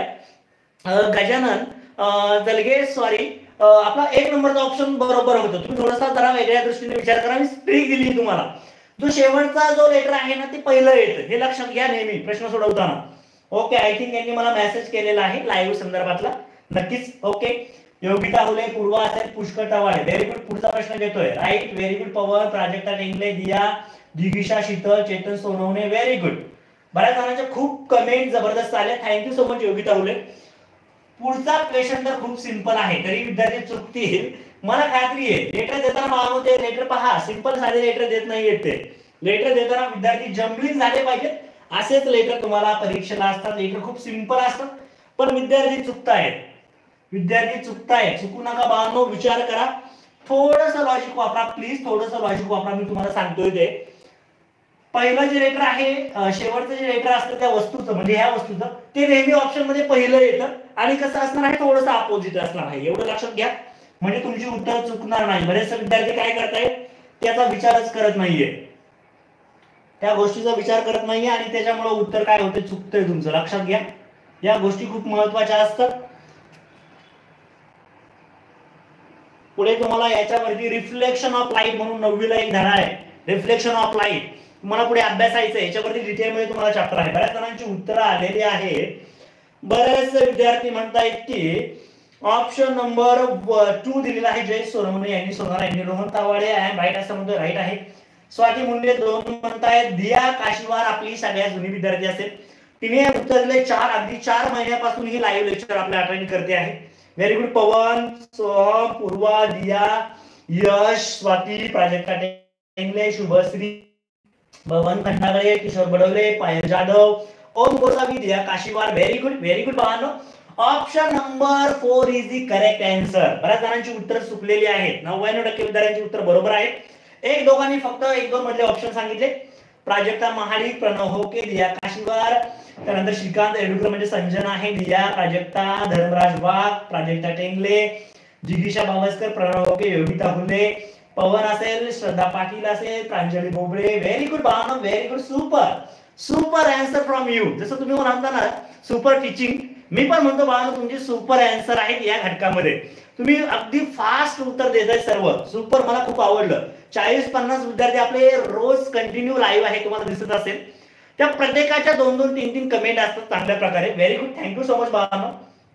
गजानन चलगे सॉरी, आपला एक नंबरचा ऑप्शन बरोबर होतं. तुम्ही थोडासा जरा वेगळ्या दृष्टीने विचार करा, मी ट्रिक दिली तुम्हाला. जो शेवटचा जो लेटर आहे ना, ते पहिलं येतं, हे लक्षात घ्या नेहमी प्रश्न सोडवताना. ओके, आय थिंक यांनी मला मेसेज केलेला आहे लाईव्ह संदर्भातला, नक्कीच. ओके, योगिता हुले, पूर्वा असेल, पुष्कर टवाळे, व्हेरी गुड. पुढचा प्रश्न घेतोय right, very good. Pawan, Prajakta Tengle, Diya, Digisha Sheetal, Chetan Sonawane, very good. बऱ्याच जणांचे खूप कमेंट जबरदस्त आले, thank you so much Yogita Hule. पुढचा क्वेश्चन तर खूप सिंपल आहे, तरी विद्यार्थी चुकतील मला खात्री आहे. लेटर देताना मानव ते लेटर पहा, सिंपल साधे लेटर देत नाहीये ते. लेटर देताना विद्यार्थी जम्बलिंग झाले पाहिजेत, असेच लेटर तुम्हाला परीक्षेला असतात. लेटर खूप सिंपल असतात, पण विद्यार्थी चुकतायत, विद्यार्थी चुकतायत. चुकू नका बाळांनो, विचार करा, थोडंसं लॉजिक वापरा प्लीज, थोडंसं लॉजिक वापरा. मी तुम्हाला सांगतोय ते पहिलं जे लेटर आहे, शेवटचं जे लेटर असतं त्या वस्तूचं म्हणजे ह्या वस्तूचं, ते नेहमी ऑप्शन मध्ये पहिलं येतं आणि कसं असणार आहे, थोडंसं अपोजिट असणार आहे. एवढं लक्षात घ्या, म्हणजे तुमची उत्तर चुकणार नाही. बरेचसे विद्यार्थी काय करतायत, त्याचा विचारच करत नाहीये, त्या गोष्टीचा विचार करत नाहीये आणि त्याच्यामुळे उत्तर काय होते, चुकतंय तुमचं. लक्षात घ्या, या गोष्टी खूप महत्त्वाच्या असतात. पुढे तुम्हाला याच्यावरती रिफ्लेक्शन ऑफ लाईट म्हणून नववीला एक धडा आहे, रिफ्लेक्शन ऑफ लाईट. तुम्हाला पुढे अभ्यासायचं, याच्यावरती डिटेल मध्ये तुम्हाला चॅप्टर आहे. बऱ्याच जणांची उत्तरं आलेली आहेत. बरेच विद्यार्थी म्हणतायत की ऑप्शन नंबर टू दिलेला आहे, जय सोनवणे यांनी, सोनार यांनी, रोहन तावाडे आहे राईट असं म्हणतोय, राईट आहे. स्वाती मुंडे दोन म्हणतायत, दिया काशीवार आपली सगळ्यात जुनी विद्यार्थी असेल, तिने उत्तर दिले चार, अगदी चार महिन्यापासून ही लाईव्ह लेक्चर आपल्या अटेंड करते आहे. Very good. Pawan, Soham, Purva, Diya, Yash, Swati, Prajakta Tengle, Shubhashri, Bhavan Khandagale, Kishor Badwale, Payal Jadhav, Om Gosavi, Diya Kashiwar. Very good, very good बाळांनो. Option number four is the correct answer. बऱ्याच जणांची उत्तर चुकलेली आहेत, नव्याण्णव टक्के विद्यार्थ्यांची उत्तर बरोबर आहेत. एक दोघांनी फक्त एक दोन मधले ऑप्शन सांगितले, प्राजक्ता महाडिक, प्रणव होके, दिया काशीवार. त्यानंतर श्रीकांत एडुकर म्हणजे संजना आहे, दिया, प्राजक्ता, धर्मराज वाघ, प्राजक्ता टेंगले, जिगीषा बावस्कर, प्रणव होके, योगिता हुले, पवन असेल, श्रद्धा पाटील असेल, प्रांजली बोबडे. व्हेरी गुड बाळांनो, very good, super super answer from you. जसं तुम्ही म्हणता ना सुपर टीचिंग, मी पण म्हणतो बाळांनो तुमचे सुपर आन्सर आहेत या घटकामध्ये. तुम्ही अगदी फास्ट उत्तर देताय सर्व, सुपर, मला खूप आवडलं. चाळीस पन्नास विद्यार्थी आपले रोज कंटिन्यू लाईव्ह आहे, तुम्हाला दिसत असेल. त्या प्रत्येकाच्या दोन दोन तीन तीन कमेंट असतात चांगल्या प्रकारे. Very good, thank you so much बाळांनो.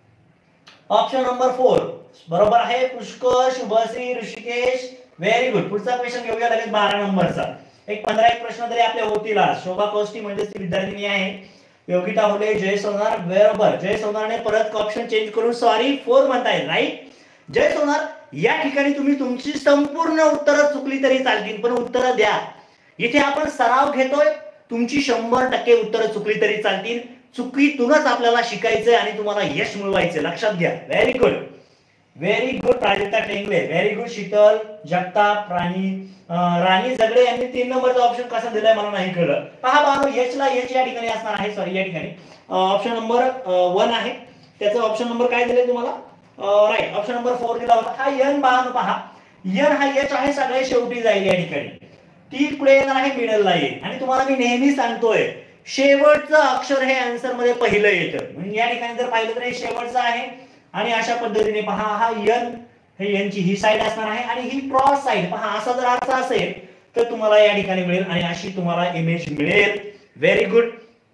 ऑप्शन नंबर फोर बरोबर आहे. Pushkar, Shubhashri, Hrishikesh, very good. पुढचा क्वेश्चन घेऊया लगेच बारा नंबरचा. एक पंधरा एक प्रश्न तरी आपले होतील आज. शोभा कोष्टी म्हणजे ती विद्यार्थिनी आहे, योगिता हुले, जय सोनार. बरोबर, जय सोनारने परत ऑप्शन चेंज करून सॉरी फोर म्हणताय, राईट. जय सोनार, या ठिकाणी तुम्ही तुमची संपूर्ण उत्तरं चुकली तरी चालतील, पण उत्तरं द्या. इथे आपण सराव घेतोय, तुमची शंभर टक्के उत्तरं चुकली तरी चालतील. चुकीतूनच आपल्याला शिकायचंय आणि तुम्हाला यश मिळवायचं, लक्षात घ्या. Very good, very good. Prajakta Tengle, very good. Sheetal Jagtap, Rani Rani Zagade यांनी तीन नंबरचा ऑप्शन कसा दिलाय मला नाही कळलं. पहा बाळांनो, एच ला एच या ठिकाणी असणार आहे, सॉरी या ठिकाणी ऑप्शन नंबर वन आहे, त्याचा ऑप्शन नंबर काय दिले तुम्हाला, राईट, ऑप्शन नंबर फोर दिला होता. हा यन बाळांनो पहा, यन हा एच आहे, सगळे शेवटी जाईल या ठिकाणी. ती पुढे येणार आहे, मिडलला येईल. आणि तुम्हाला मी नेहमी सांगतोय शेवटचं अक्षर हे आन्सर मध्ये पहिलं येतं, म्हणजे या ठिकाणी जर पाहिलं तर हे शेवटचं आहे. आणि अशा पद्धतीने पहा, हा यन, हे यनची ही साइड असणार आहे आणि ही क्रॉस साइड. पहा असा जर अर्थ असेल तर तुम्हाला या ठिकाणी मिळेल आणि अशी तुम्हाला इमेज मिळेल. Very good.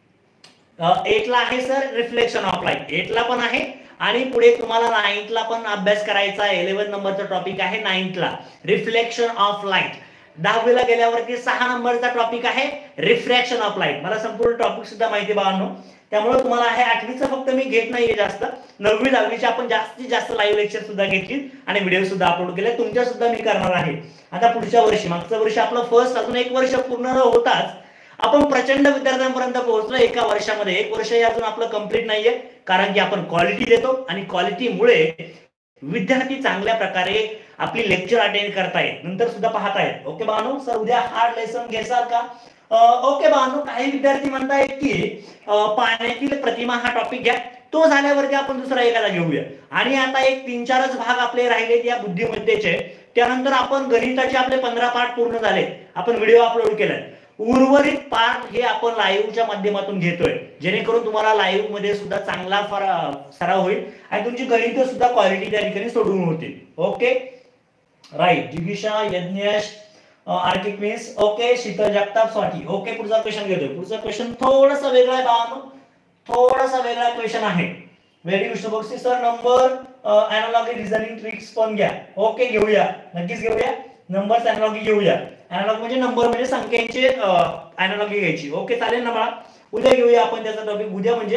एट ला आहे sir reflection of light, eight ला पण आहे आणि पुढे तुम्हाला नाइन्थ ला पण अभ्यास करायचा आहे. इलेव्हन नंबरचा टॉपिक आहे नाइन्थ ला रिफ्लेक्शन ऑफ लाईट. दहावीला गेल्यावरती सहा नंबरचा टॉपिक आहे रिफ्रॅक्शन ऑफ लाईट. मला संपूर्ण टॉपिक सुद्धा माहिती बाळांनो, त्यामुळे तुम्हाला हे आठवीचं फक्त मी घेत नाहीये जास्त, नववी दहावीचे आपण जास्तीत जास्त लाईव्ह लेक्चर सुद्धा घेतली आणि व्हिडिओ सुद्धा अपलोड केले, तुमच्या सुद्धा मी करणार आहे. आता पुढच्या वर्षी, मागच्या वर्षी आपलं फर्स्ट, अजून एक वर्ष पूर्ण होताच आपण प्रचंड विद्यार्थ्यांपर्यंत पोहोचलो एका वर्षामध्ये. एक वर्ष अजून आपलं कंप्लीट नाहीये, कारण की आपण क्वालिटी देतो आणि क्वालिटीमुळे विद्यार्थी चांगल्या प्रकारे आपली लेक्चर अटेंड करतायत, नंतर सुद्धा पाहतायत. ओके बानो, सर उद्या हार्ड लेसन घेसाल का? ओके बानो, काही विद्यार्थी म्हणतायत की पाण्यातील प्रतिमा हा टॉपिक घ्या, तो झाल्यावरती आपण दुसरा एखादा घेऊया. आणि आता एक तीन चारच भाग आपले राहिलेत या बुद्धिमत्तेचे, त्यानंतर आपण गणिताचे आपले पंधरा पार्ट पूर्ण झाले, आपण व्हिडिओ अपलोड केलाय. उर्वरित पार्ट हे आपण लाईव्हच्या माध्यमातून घेतोय, जेणेकरून तुम्हाला लाईव्ह मध्ये सुद्धा चांगला सराव होईल आणि तुमची गणित सुद्धा क्वालिटी त्या ठिकाणी सोडून होतील. Okay right. जिगीषा, यज्ञेश, आर्टिक means okay, Sheetal Jagtap, Swati. Okay, पुढचा क्वेश्चन घेतोय. पुढचा क्वेश्चन थोडासा वेगळा आहे बाळांनो, थोडासा वेगळा क्वेश्चन आहे. Very good Shubhashri sir. Number analogy reasoning tricks पण घ्या. ओके घेऊया, नक्कीच घेऊया. नंबर्स अॅनालॉजी घेऊया. अॅनालॉजी म्हणजे नंबर म्हणजे संख्यांचे अॅनालॉजी घ्यायची. ओके चालेल ना बाळा, उद्या घेऊया आपण त्याचा टॉपिक. उद्या म्हणजे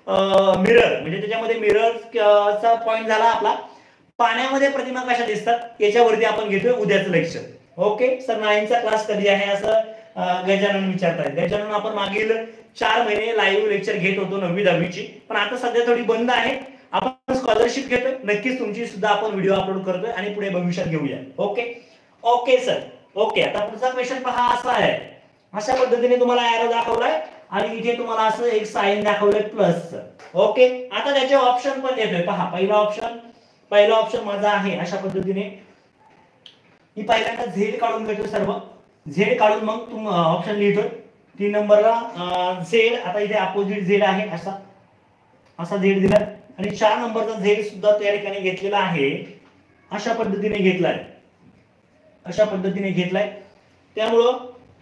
मिरर, म्हणजे त्याच्यामध्ये मिररचा पॉइंट झाला आपला पाण्यामध्ये प्रतिमा कशा दिसतात याच्यावरती आपण घेतोय उद्याचं लेक्चर. ओके सर, नाईनचा क्लास कधी आहे असं गजानन विचारतायत. गजानन आपण मागील चार महिने लाईव्ह लेक्चर घेत होतो नववी दहावीची, पण आता सध्या थोडी बंद आहे. आपण स्कॉलरशिप घेतोय, नक्कीच तुमची सुद्धा आपण व्हिडिओ अपलोड करतोय आणि पुढे भविष्यात घेऊया. Okay okay sir. ओके, आता पुढचा क्वेश्चन पहा असा आहे. अशा पद्धतीने तुम्हाला एरो दाखवलाय आणि इथे तुम्हाला असं एक साइन दाखवलंय प्लस. ओके, आता त्याचे ऑप्शन पण देतोय. पहा, पहिला ऑप्शन पहिला ऑप्शन माझा आहे अशा पद्धतीने. मी पहिल्यांदा झेड काढून घेतो, सर्व झेड काढून मग तुम ऑप्शन लिहितोय. तीन नंबरला झेड, आता इथे अपोजिट झेड आहे असा असा झेड दिला आणि चार नंबरचा झेड सुद्धा त्या ठिकाणी घेतलेला आहे अशा पद्धतीने घेतलाय अशा पद्धतीने घेतलाय. त्यामुळं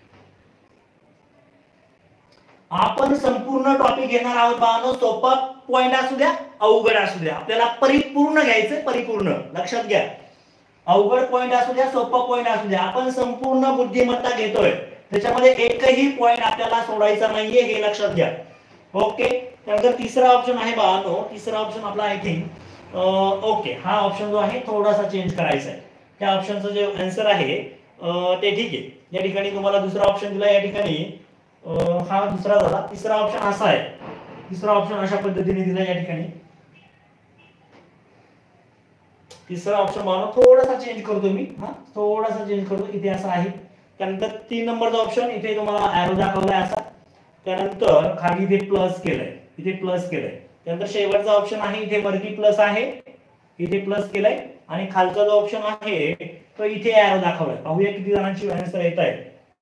आपण संपूर्ण टॉपिक घेणार आहोत बाळांनो. सोपा पॉइंट असू द्या, अवघड असू द्या, आपल्याला परिपूर्ण घ्यायचं. परिपूर्ण लक्षात घ्या. अवघड पॉइंट असू द्या, सोपा पॉइंट असू द्या, आपण संपूर्ण बुद्धिमत्ता घेतोय. त्याच्यामध्ये एकही पॉइंट आपल्याला सोडायचा नाहीये, हे लक्षात घ्या. ओके, त्यानंतर तिसरा ऑप्शन आहे बाळांनो. तिसरा ऑप्शन आपला आय थिंक ओके, हा ऑप्शन जो आहे थोडासा चेंज करायचा आहे. त्या ऑप्शनचा जे आन्सर आहे ते ठीक आहे. या ठिकाणी तुम्हाला दुसरा ऑप्शन दिला, या ठिकाणी हा दुसरा झाला. तिसरा ऑप्शन असा आहे. तिसरा ऑप्शन अशा पद्धतीने दिला या ठिकाणी. तिसरा ऑप्शन मला थोडासा चेंज करतो मी, हा थोडासा चेंज करतो. इथे असा आहे. त्यानंतर तीन नंबरचा ऑप्शन इथे तुम्हाला एरो दाखवलाय असा. त्यानंतर खाली इथे प्लस केलंय, इथे प्लस केलंय. त्यानंतर शेवटचा ऑप्शन आहे इथे वरती प्लस आहे, इथे प्लस केलंय आणि खालचा जो ऑप्शन आहे तो इथे एरो दाखवलाय. पाहूया किती जणांची आन्सर येत आहे.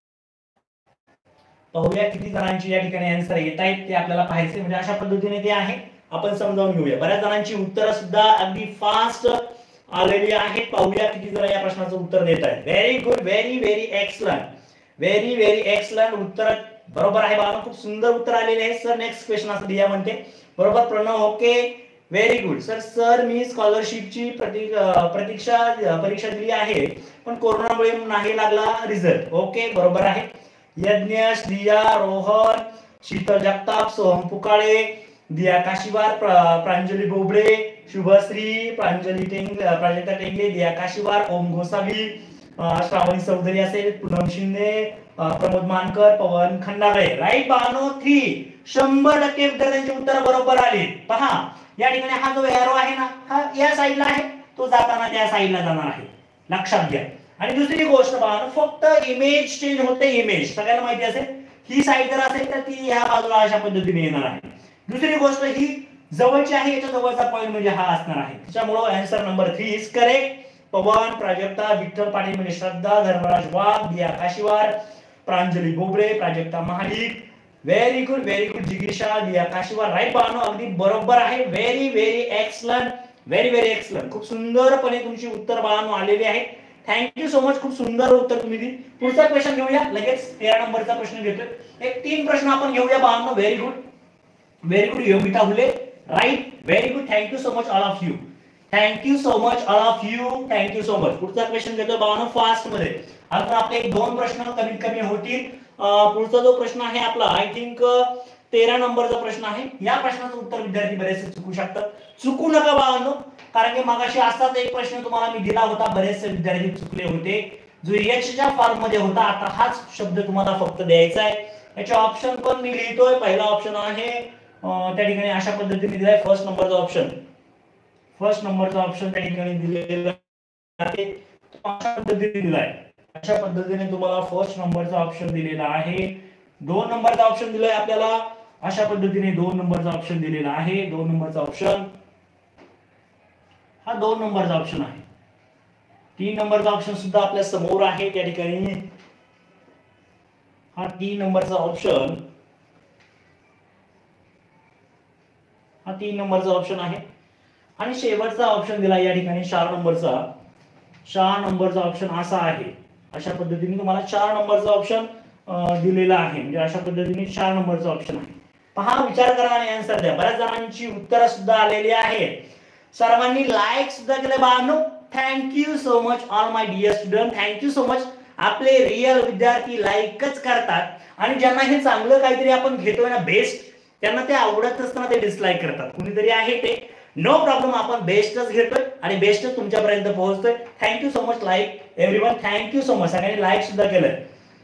पाहूया किती जणांची या ठिकाणी आन्सर येत आहेत ते आपल्याला पाहायचे. म्हणजे अशा पद्धतीने ते आहे, आपण समजावून घेऊया. बऱ्याच जणांची उत्तरं सुद्धा अगदी फास्ट आलेली आहेत. पाहूया किती जण या प्रश्नाचं उत्तर देत आहेत. Very good, very very excellent, very very excellent. उत्तर बरोबर आहे बाळा, खूप सुंदर उत्तर आलेले आहे. सर नेक्स्ट क्वेश्चन असं दिया म्हणते. बरोबर Pranav. Okay, very good. Sir sir मी स्कॉलरशिपची प्रतीक्षा परीक्षा दिली आहे, पण कोरोनामुळे नाही लागला रिझल्ट. ओके, बरोबर आहे. यज्ञेश, दिया, रोहन, शीतल जगताप, सोहम पुकाळे, दिया काशीवार, प्रांजली बोबडे, शुभश्री, प्रांजली टेंगले, प्राजक्ता टेंगले, दिया काशीवार, ओम गोसावी, श्रावणी चौधरी असेल, पूनम शिंदे, प्रमोद मानकर, पवन खंडागळे. राईट बानो थ्री. शंभर टक्के विद्यार्थ्यांची उत्तर बरोबर आली. पहा या ठिकाणी हा जो एरो आहे ना, हा या साईडला आहे, तो जाताना त्या साईडला जाणार आहे, लक्षात घ्या. आणि दुसरी गोष्ट पहा, फक्त इमेज चेंज होते. इमेज सगळ्यांना माहिती असेल, ही साईड जर असेल तर ती ह्या बाजूला अशा पद्धतीने येणार आहे. दुसरी गोष्ट ही जवळची आहे, याच्या जवळचा पॉइंट म्हणजे हा असणार आहे. त्याच्यामुळे answer number three is correct. Pawan, Prajakta, Vitthal Patil म्हणजे Shraddha, Dharmaraj Wagh, Diya Kashiwar, Pranjali Bobade, Prajakta Mahadik. Very good, very good. जिगीषा, दिया काशीवार. राईट बानो, अगदी बरोबर आहे. Very very excellent, very very excellent. खूप सुंदरपणे तुमची उत्तर बानो आलेली आहे. थँक्यू सो मच, खूप सुंदर उत्तर तुम्ही दिली. पुढचा क्वेश्चन घेऊया. लगेच तेरा नंबरचा प्रश्न घेतोय. एक तीन प्रश्न आपण घेऊया बानो. Very good, very good. Yogita Hule. Right, very good. Thank you so much all of you. Thank you so much all of you. Thank you so much. पुढचा क्वेश्चन घेतोय बानो फास्ट मध्ये. आता आपले एक दोन प्रश्न कमीत कमी होतील. पुढचा जो प्रश्न आहे आपला आय थिंक तेरा नंबरचा प्रश्न आहे. या प्रश्नाचं उत्तर विद्यार्थी बरेचसे चुकू शकतात. चुकू नका बाळांनो, कारण की मगाशी असाच एक प्रश्न तुम्हाला मी दिला होता, बरेचसे विद्यार्थी चुकले होते, जो एच च्या फॉर्म मध्ये होता. आता हाच शब्द तुम्हाला फक्त द्यायचा आहे. याचे ऑप्शन पण मी लिहितोय. पहिला ऑप्शन आहे त्या ठिकाणी अशा पद्धतीने दिलाय. फर्स्ट नंबरचा ऑप्शन फर्स्ट नंबरचा ऑप्शन त्या ठिकाणी दिलेला आहे. अशा पद्धतीने दिलाय. अशा पद्धतीने तुम्हाला फर्स्ट नंबरचा ऑप्शन दिलेला आहे. दोन नंबरचा ऑप्शन दिलाय आपल्याला अशा पद्धतीने. दोन नंबरचा ऑप्शन दिलेला आहे. दोन नंबरचा ऑप्शन हा दोन नंबरचा ऑप्शन आहे. तीन नंबरचा ऑप्शन सुद्धा आपल्या समोर आहे त्या ठिकाणी. हा तीन नंबरचा ऑप्शन हा तीन नंबरचा ऑप्शन आहे. आणि शेवटचा ऑप्शन दिला या ठिकाणी चार नंबरचा. चार नंबरचा ऑप्शन असा आहे. अशा पद्धतीने तुम्हाला चार नंबरचा ऑप्शन दिलेला आहे. म्हणजे अशा पद्धतीने चार नंबरचा ऑप्शन आहे. पहा, विचार करा आणि आन्सर द्या. बऱ्याच जणांची उत्तरं सुद्धा आलेली आहेत. सर्वांनी लाईक सुद्धा केले बाळांनो. Thank you so much all my dear student. Thank you so much. आपले रिअल विद्यार्थी लाईकच करतात आणि ज्यांना हे चांगलं काहीतरी आपण घेतोय ना, बेस्ट, त्यांना ते आवडत असताना ते डिसलाईक करतात. कुणीतरी आहे ते, नो प्रॉब्लेम, आपण बेस्टच घेतोय आणि बेस्टच तुमच्यापर्यंत पोहोचतोय. Thank you so much like everyone, thank you so much. सगळ्यांनी लाईक सुद्धा केलंय.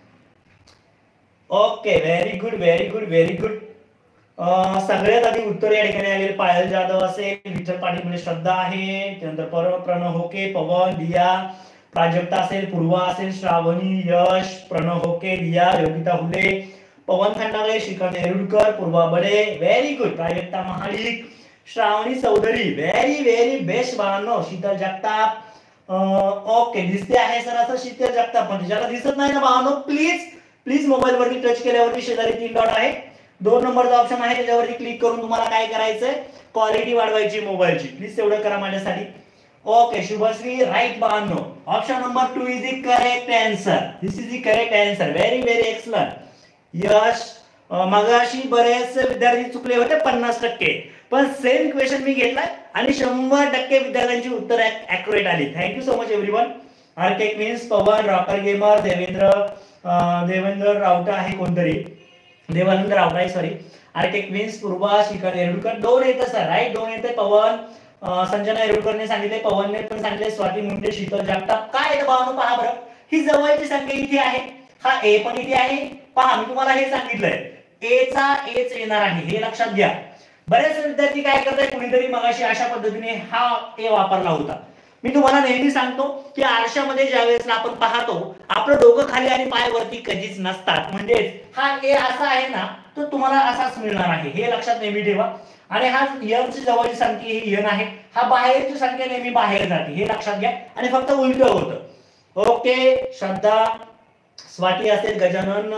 Okay, very good very good very good. सगळ्यात आधी उत्तर या ठिकाणी आलेले पायल जाधव असेल, विठ्ठल पाटील म्हणजे श्रद्धा आहे, त्यानंतर प्रणव होके, पवन, दिया, प्राजक्ता असेल, पूर्वा असेल, Shravani, Yash, Pranav Hoke, Diya, Yogita Hule, Pawan Khandagale, Shrikant Yerudkar, Purva Bade, very good. Prajakta Mahadik, Shravani Chaudhari, very very best बाळांनो. शीतल जगताप, ओके दिसते आहे सर असं शीतल जगताप, पण ज्याला दिसत नाही ना बाळांनो, प्लीज प्लीज मोबाईल वरती टच केल्यावरती शेजारी तीन डॉट आहे, दोन नंबरचा ऑप्शन आहे, त्याच्यावरती क्लिक करून तुम्हाला काय करायचंय, क्वालिटी वाढवायची मोबाईलची. प्लीज तेवढं करा माझ्यासाठी. ओके शुभश्री, राईट बाळांनो. Option number two is the correct answer. This is the correct answer. Very very excellent. Yash, मगाशी बरेच विद्यार्थी चुकले होते पन्नास टक्के, पण सेम क्वेश्चन मी घेतलाय आणि शंभर टक्के विद्यार्थ्यांची उत्तर ऍक्युरेट आली. Thank you so much everyone. RK queens, Pawan, rocker gamer, Devendra Devendra Rawta आहे कोणतरी, देवानंद रावटा आहे सॉरी. आर्के क्वीन्स, पूर्वा, शिखर येरुडकर, दोन येतं सर, राईट दोन येते. पवन, संजना येरुडकरने सांगितले, पवनने पण सांगितले, स्वाती मुंडे, शीतल जगताप. काय येतं बाळांनो पहा बरं, ही जवळची संख्या इथे आहे, हा ए पण इथे आहे. पहा मी तुम्हाला हे सांगितलंय, ए चा एच येणार आहे, हे लक्षात घ्या. बरेच विद्यार्थी काय करतात, कुणीतरी मगाशी अशा पद्धतीने हा ए वापरला होता. मी तुम्हाला नेहमी सांगतो की आरशामध्ये ज्यावेळेस आपण पाहतो, आपलं डोकं खाली आणि पाय वरती कधीच नसतात, म्हणजे हा ए असा आहे ना, तो तुम्हाला असाच मिळणार आहे, हे लक्षात नेहमी ठेवा. आणि हा यन ची जवळची संख्या ही यन आहे, हा बाहेरची संख्या नेहमी बाहेर जाते, हे लक्षात घ्या. आणि फक्त उलट होतं. ओके, श्रद्धा, स्वाती असेल, गजानन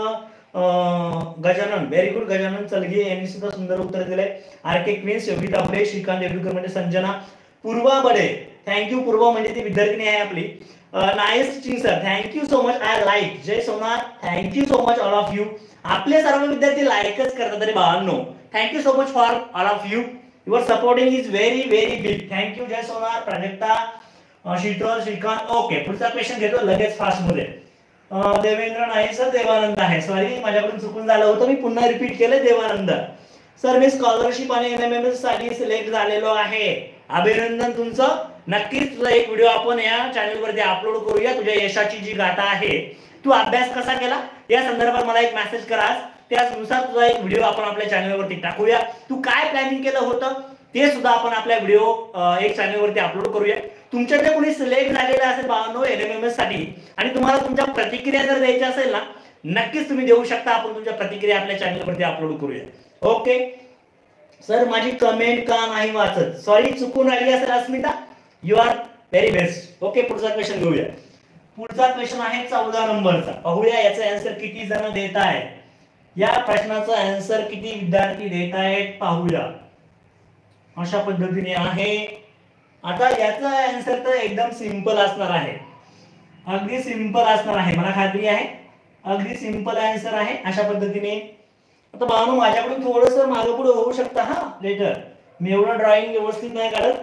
गजानन, व्हेरी गुड. गजानन चलगे यांनी सुद्धा सुंदर उत्तर दिले. आर्के क्वीन्स, योगिता हुले, श्रीकांत येरुडकर म्हणजे संजना, पूर्वा बडे, थँक्यू पूर्वा म्हणजे ती विद्यार्थिनी आहे आपली. Nice teaching sir, thank you so much, I like. Jay Sonar, thank you so much all of you. आपले सर्व विद्यार्थी लाईकच करतात रे बाळांनो. Thank you so much for all of you. Your supporting is very very big. Thank you. Jay Sonar, Prajakta, Sheetal, Shrikant. Okay, पुढचा क्वेश्चन घेतो लगेच फास्ट मध्ये. देवेंद्र नाही सर, देवानंद आहे, सॉरी माझ्याकडून चुकून झालं होतं, मी पुन्हा रिपीट केलं. देवानंद सर, मी स्कॉलरशिप आणि एनएमएमएस साठी सिलेक्ट झालेलो आहे, अभिनंदन तुमचं. नक्कीच तुझा एक व्हिडिओ आपण या चॅनल वरती अपलोड करूया. तुझ्या यशाची जी गाथा आहे, तू अभ्यास कसा केला या संदर्भात मला एक मेसेज करा, त्यानुसार तुझा एक व्हिडिओ आपण आपल्या चॅनल वरती टाकूया. तू काय प्लॅनिंग केलं होतं ते सुद्धा आपण आपल्या व्हिडिओ एक चॅनल वरती अपलोड करूया. तुमच्याकडे कोणी सिलेक्ट झालेलं असेल बाळांनो एनएमएमएस साठी आणि तुम्हाला तुमच्या प्रतिक्रिया जर द्यायची असेल ना, नक्कीच तुम्ही देऊ शकता. आपण तुमच्या प्रतिक्रिया आपल्या चॅनल वरती अपलोड करूया. ओके सर, माझी कमेंट का नाही वाचत, सॉरी चुकून राहिली असेल Asmita, you are very best. Okay, पुढचा क्वेश्चन घेऊया. पुढचा क्वेश्चन आहे चौदा नंबरचा. पाहूया याचा आन्सर किती जण देत आहेत, या प्रश्नाचा आन्सर किती विद्यार्थी देत आहेत पाहूया. अशा पद्धतीने आहे. आता याचा आन्सर तर एकदम सिंपल असणार आहे, अगदी सिंपल असणार आहे, मला खात्री आहे. अगदी सिंपल आन्सर आहे. अशा पद्धतीने आता बाळांनो माझ्याकडून थोडंसं मागे पुढे होऊ शकता हा लेटर, मी एवढं ड्रॉइंग व्यवस्थित नाही काढत.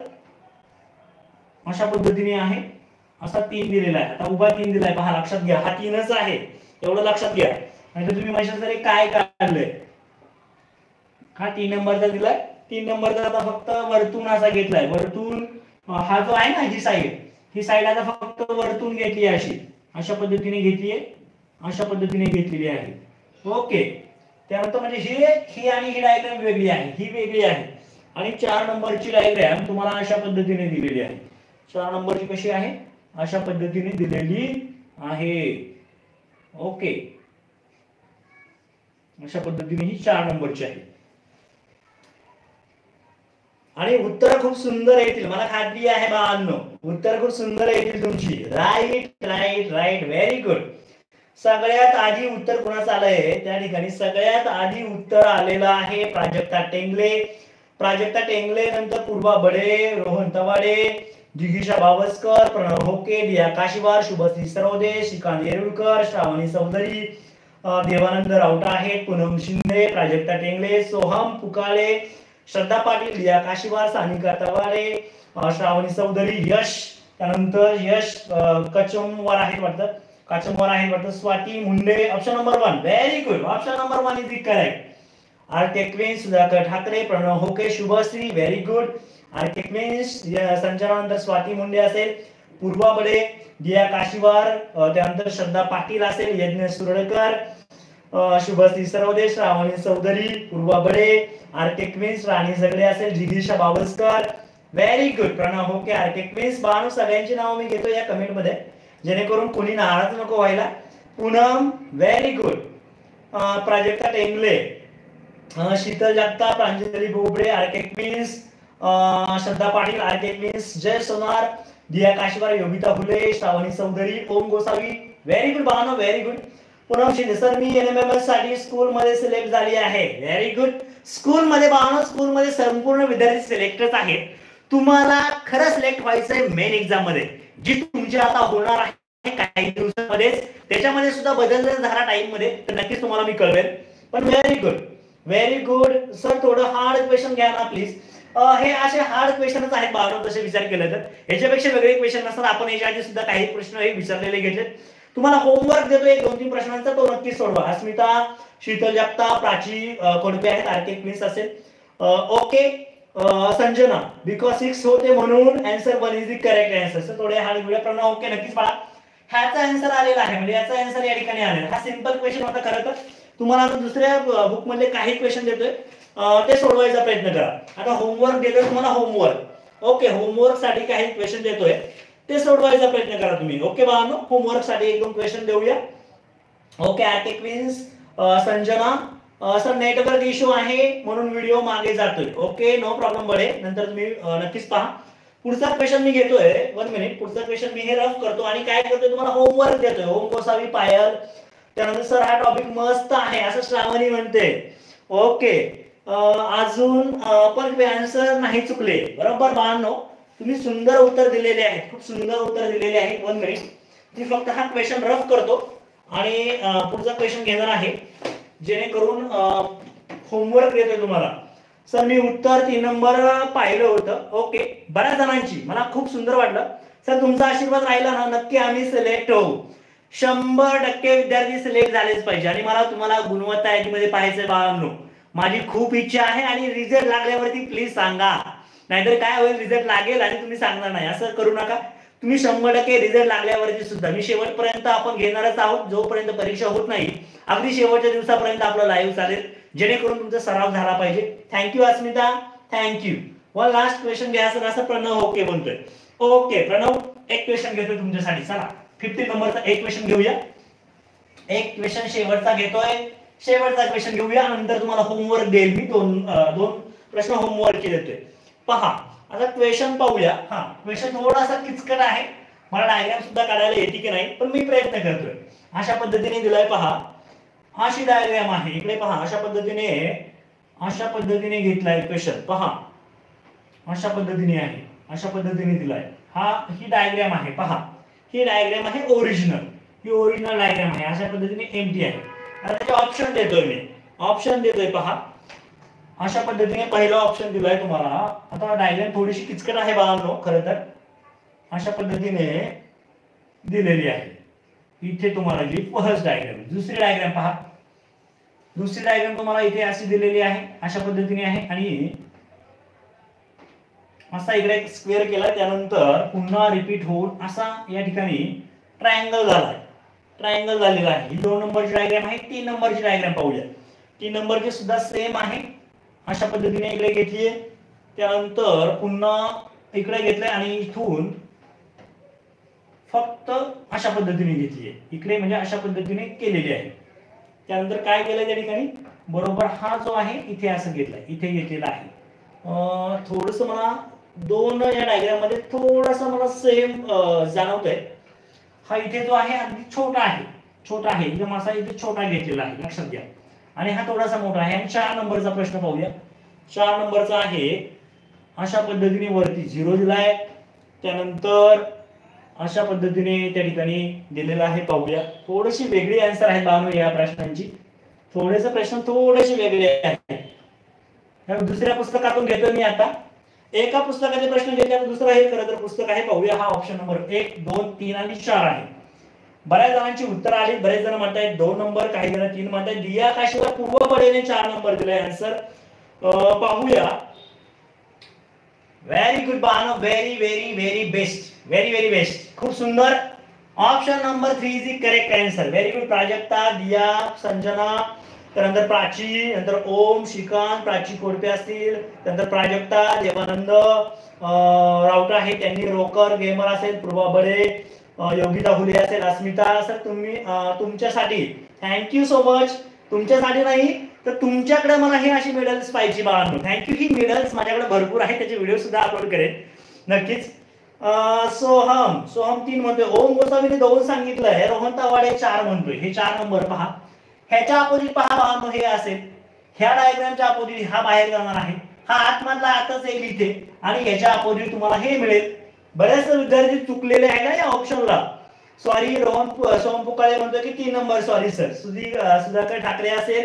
अशा पद्धतीने आहे. असा तीन दिलेला आहे, आता उभा तीन दिलाय पहा, लक्षात घ्या हा तीनच आहे, एवढं लक्षात घ्या. म्हणजे तुम्ही माझ्याकडे काय काढलंय, हा तीन नंबरचा दिलाय, तीन नंबरचा आता फक्त वरतून असा घेतलाय, वरतून हा जो आहे ना ही साईड, ही साईड आता फक्त वरतून घेतली अशी, अशा पद्धतीने घेतली आहे, अशा पद्धतीने घेतलेली आहे. ओके, त्यानंतर म्हणजे ही ही आणि ही डायग्राम वेगळी आहे, ही वेगळी आहे. आणि चार नंबरची डायग्राम तुम्हाला अशा पद्धतीने दिलेली आहे. चार नंबरची कशी आहे, अशा पद्धतीने दिलेली आहे. ओके, अशा पद्धतीने ही चार नंबरची आहे. आणि उत्तर खूप सुंदर येतील, मला खात्री आहे बाळांनो, उत्तर खूप सुंदर येतील तुमची. Right right right, very good. सगळ्यात आधी उत्तर कोणाचं आलंय त्या ठिकाणी, सगळ्यात आधी उत्तर आलेलं आहे प्राजक्ता टेंगले. प्राजक्ता टेंगले नंतर पूर्वा बडे, रोहन तवाडे, जिगीषा बावस्कर, प्रणव होके, दिया काशीवार, शुभश्री सरोदे, श्रीकांत येरुडकर, श्रावणी चौधरी, देवानंद रावटा आहेत, पूनम शिंदे, प्राजक्ता टेंगले, सोहम पुकाळे, श्रद्धा पाटील, दिया काशीवार, सानिका तवाडे, श्रावणी चौधरी, यश, त्यानंतर यश कचमवार आहेत वाटतं, काचमवार आहेत वाटतं, Swati Munde. Option number one, very good. Option number one is the correct. Architect queens Sudhakar Thakre, Pranav Hoke, Shubhashri very good. Architect queens संजनानंतर स्वाती मुंडे असेल, पूर्वा बडे, दिया काशीवार, त्यानंतर श्रद्धा पाटील असेल, यज्ञ सुरळकर, शुभश्री सरवदे, श्रावणी चौधरी, पूर्वा बडे, आर्किटेक्ट क्वीन्स राणी झगडे असेल, जिगीषा Bawaskar very good. Pranav Hoke architect queens. बाणू सगळ्यांची नाव मी घेतो या कमेंट मध्ये जेणेकरून कोणी नाराज नको व्हायला. Poonam very good. Prajakta Tengle, Sheetal Jagtap, Pranjali Bobade architect queens, Shraddha Patil architect queens, Jay Sonar, Diya Kashiwar, Yogita Phule, Shravani Chaudhari, Om Gosavi very good. बाणू very good. Poonam Shinde sir मी एनएमएमएस साठी स्कूल मध्ये सिलेक्ट झाली आहे. Very good. स्कूल मध्ये बाणू स्कूल मध्ये संपूर्ण विद्यार्थी सिलेक्टच आहेत. तुम्हाला खरं सिलेक्ट व्हायचंय मेन एक्झाम मध्ये जी तुमची आता होणार आहे काही दिवसांमध्ये, त्याच्यामध्ये सुद्धा बदल जर झाला टाइम मध्ये तर नक्कीच तुम्हाला मी कळवेल. पण very good very good. Sir थोडं हार्ड क्वेश्चन घ्या ना प्लीज. हे असे हार्ड क्वेश्चनच आहेत बाळांनो तसे विचार केलं तर. याच्यापेक्षा वेगळे क्वेश्चन नसतात. आपण याच्या आधी सुद्धा काही प्रश्न हे विचारलेले घेतले. तुम्हाला होमवर्क देतो एक दोन तीन प्रश्नांचा, तो नक्की सोडवा. अस्मिता, शीतल जगताप, प्राची कोडपे आहेत, आर्किटेक्ट क्वीन्स असेल. ओके संजना बिकॉज सिक्स होते म्हणून answer one is the correct answer. Sir थोडे हार्ड व्हिडिओ प्रणव ओके नक्कीच पहा. ह्याचा आन्सर आलेला आहे म्हणजे याचा आन्सर या ठिकाणी आलेला. हा सिंपल क्वेश्चन होता खरं तर. तुम्हाला आता दुसऱ्या बुक मधले काही क्वेश्चन देतोय ते सोडवायचा प्रयत्न करा. आता होमवर्क देतोय तुम्हाला होमवर्क. ओके होमवर्क साठी काही क्वेश्चन देतोय ते सोडवायचा प्रयत्न करा तुम्ही. ओके बाळांनो होमवर्क साठी एक दोन क्वेश्चन देऊया. Okay architect queens Sanjana sir network issue आहे म्हणून व्हिडिओ मागे जातोय. ओके नो प्रॉब्लेम बडे नंतर तुम्ही नक्कीच पहा. पुढचा क्वेश्चन मी घेतोय वन मिनिट. पुढचा क्वेश्चन मी हे रफ करतो आणि काय करतोय तुम्हाला होमवर्क देतोय. ओम गोसावी पायल, त्यानंतर सर हा टॉपिक मस्त आहे असं श्रावणी म्हणते. ओके अजून पण आन्सर नाही चुकले बरोबर बाळांनो. तुम्ही सुंदर उत्तर दिलेले आहेत, खूप सुंदर उत्तर दिलेले आहेत. वन मिनिट मी फक्त हा क्वेश्चन रफ करतो आणि पुढचा क्वेश्चन घेणार आहे जेणेकरून होमवर्क देतोय तुम्हाला. सर मी उत्तर तीन नंबर पाहिलं होतं. ओके बऱ्याच जणांची मला खूप सुंदर वाटलं. सर तुमचा आशीर्वाद राहिला ना नक्की आम्ही सिलेक्ट होऊ. शंभर टक्के विद्यार्थी सिलेक्ट झालेच पाहिजे आणि मला तुम्हाला गुणवत्ता यादीमध्ये पाहायचंय बाळांनो. माझी खूप इच्छा आहे आणि रिझल्ट लागल्यावरती प्लीज सांगा. नाहीतर काय होईल रिझल्ट लागेल आणि तुम्ही सांगणार नाही असं करू नका. तुम्ही शंभर टक्के रिझल्ट लागल्यावरती सुद्धा मी शेवटपर्यंत आपण घेणारच आहोत. जोपर्यंत परीक्षा होत नाही अगदी शेवटच्या दिवसापर्यंत आपलं लाईव्ह चालेल जेणेकरून तुमचा सराव झाला पाहिजे. Thank you Asmita thank you. One last question घ्या सर असं प्रणव ओके म्हणतोय. ओके प्रणव एक क्वेश्चन घेतोय तुमच्यासाठी. चला फिफ्टीन नंबरचा एक क्वेश्चन घेऊया. एक क्वेश्चन शेवटचा घेतोय. शेवटचा क्वेश्चन घेऊया नंतर तुम्हाला होमवर्क देईल मी. दोन दोन प्रश्न होमवर्क देतोय. पहा आता क्वेश्चन पाहूया. हा क्वेश्चन थोडासा किचकट आहे. मला डायग्राम सुद्धा काढायला येते की नाही पण मी प्रयत्न करतोय. अशा पद्धतीने दिलाय पहा. अशी डायग्राम आहे इकडे पहा. अशा पद्धतीने अशा पद्धतीने घेतलाय क्वेश्चन पहा. अशा पद्धतीने आहे अशा पद्धतीने दिलाय. हा ही डायग्राम आहे पहा. ही डायग्राम आहे ओरिजिनल. ही ओरिजिनल डायग्राम आहे. अशा पद्धतीने एम्प्टी आहे. आता त्याचे ऑप्शन देतोय मी. ऑप्शन देतोय पहा. अशा पद्धतीने पहिला ऑप्शन दिलाय तुम्हाला. आता डायग्राम थोडीशी किचकट आहे बाळांनो खरं तर. अशा पद्धतीने दिलेली आहे. इथे तुम्हाला जी फर्स्ट डायग्राम. दुसरी डायग्राम पहा. दुसरी डायग्राम तुम्हाला इथे अशी दिलेली आहे. अशा पद्धतीने आहे आणि असा इकडे एक स्क्वेअर केला त्यानंतर पुन्हा रिपीट होऊन असा या ठिकाणी ट्रायंगल झालाय. ट्रायंगल झालेला आहे. ही दोन नंबरची डायग्राम आहे. तीन नंबरची डायग्राम पाहूया. तीन नंबरची सुद्धा सेम आहे. अशा पद्धतीने इकडे घेतलीये त्यानंतर पुन्हा इकडे घेतलंय आणि इथून फक्त अशा पद्धतीने घेतलीये. इकडे म्हणजे अशा पद्धतीने केलेली आहे. त्यानंतर काय केलंय त्या ठिकाणी बरोबर हा जो आहे इथे असं घेतलाय. इथे घेतलेला आहे. थोडस मला दोन या डायग्राम मध्ये थोडासा मला सेम जाणवतंय. हा इथे जो आहे अगदी छोटा आहे. छोटा आहे एकदम असा इथे छोटा घेतलेला आहे लक्षात घ्या. आणि हा थोडासा मोठा आहे. आणि चार नंबरचा प्रश्न पाहूया. चार नंबरचा आहे अशा पद्धतीने वरती झिरो दिलाय. त्यानंतर अशा पद्धतीने त्या ठिकाणी दिलेला आहे पाहूया. थोडीशी वेगळी आन्सर आहे बाळांनो या प्रश्नांची. थोडेसे प्रश्न थोडेसे वेगळे आहेत. दुसऱ्या पुस्तकातून घेतोय मी आता. एका पुस्तकाचे प्रश्न घेतले दुसरं हे खरं तर पुस्तक आहे पाहूया. हा ऑप्शन नंबर एक दोन तीन आणि चार आहे. बऱ्याच जणांची उत्तर आली, बरेच जण म्हणतायत दोन नंबर, काही जण तीन म्हणतायत. दिया काशीला पूर्व बडेने चार नंबर दिले आन्सर. पाहूया. व्हेरी गुड बानो, very very very best, very very best, खूप सुंदर. Option number three is the correct answer. Very good. Prajakta, Diya, Sanjana, त्यानंतर प्राची, नंतर ओम, श्रीकांत, प्राची कोडपे असतील, त्यानंतर प्राजक्ता, देवानंद राऊत आहे, त्यांनी रोकर गेमर असेल, पूर्वा बडे, योगिता हुले असेल, अस्मिता. सर तुम्ही तुमच्यासाठी थँक्यू सो मच. तुमच्यासाठी नाही तर तुमच्याकडे मला हे अशी मेडल्स पाहिजे बाळांनो. थँक्यू. ही मेडल्स माझ्याकडे भरपूर आहेत, त्याचे व्हिडिओ सुद्धा अपलोड करेन नक्कीच. सोहम सोहम तीन म्हणतोय. ओम गोसावीने दोन सांगितलंय, रोहन तावाडे चार म्हणतोय. हे चार नंबर पहा. ह्याच्या अपोजिट पहा बाळांनो, हे असेल. ह्या डायग्रामच्या अपोजिट हा बाहेर जाणार आहे, हा आतमधला आतच येईल इथे, आणि ह्याच्या अपोजिट तुम्हाला हे मिळेल. बरेच विद्यार्थी चुकलेले आहे ना या ऑप्शनला. सॉरी. रोहन सोहम पुकाळे म्हणतोय की तीन नंबर. Sorry sir. सुधी सुधाकर ठाकरे असेल,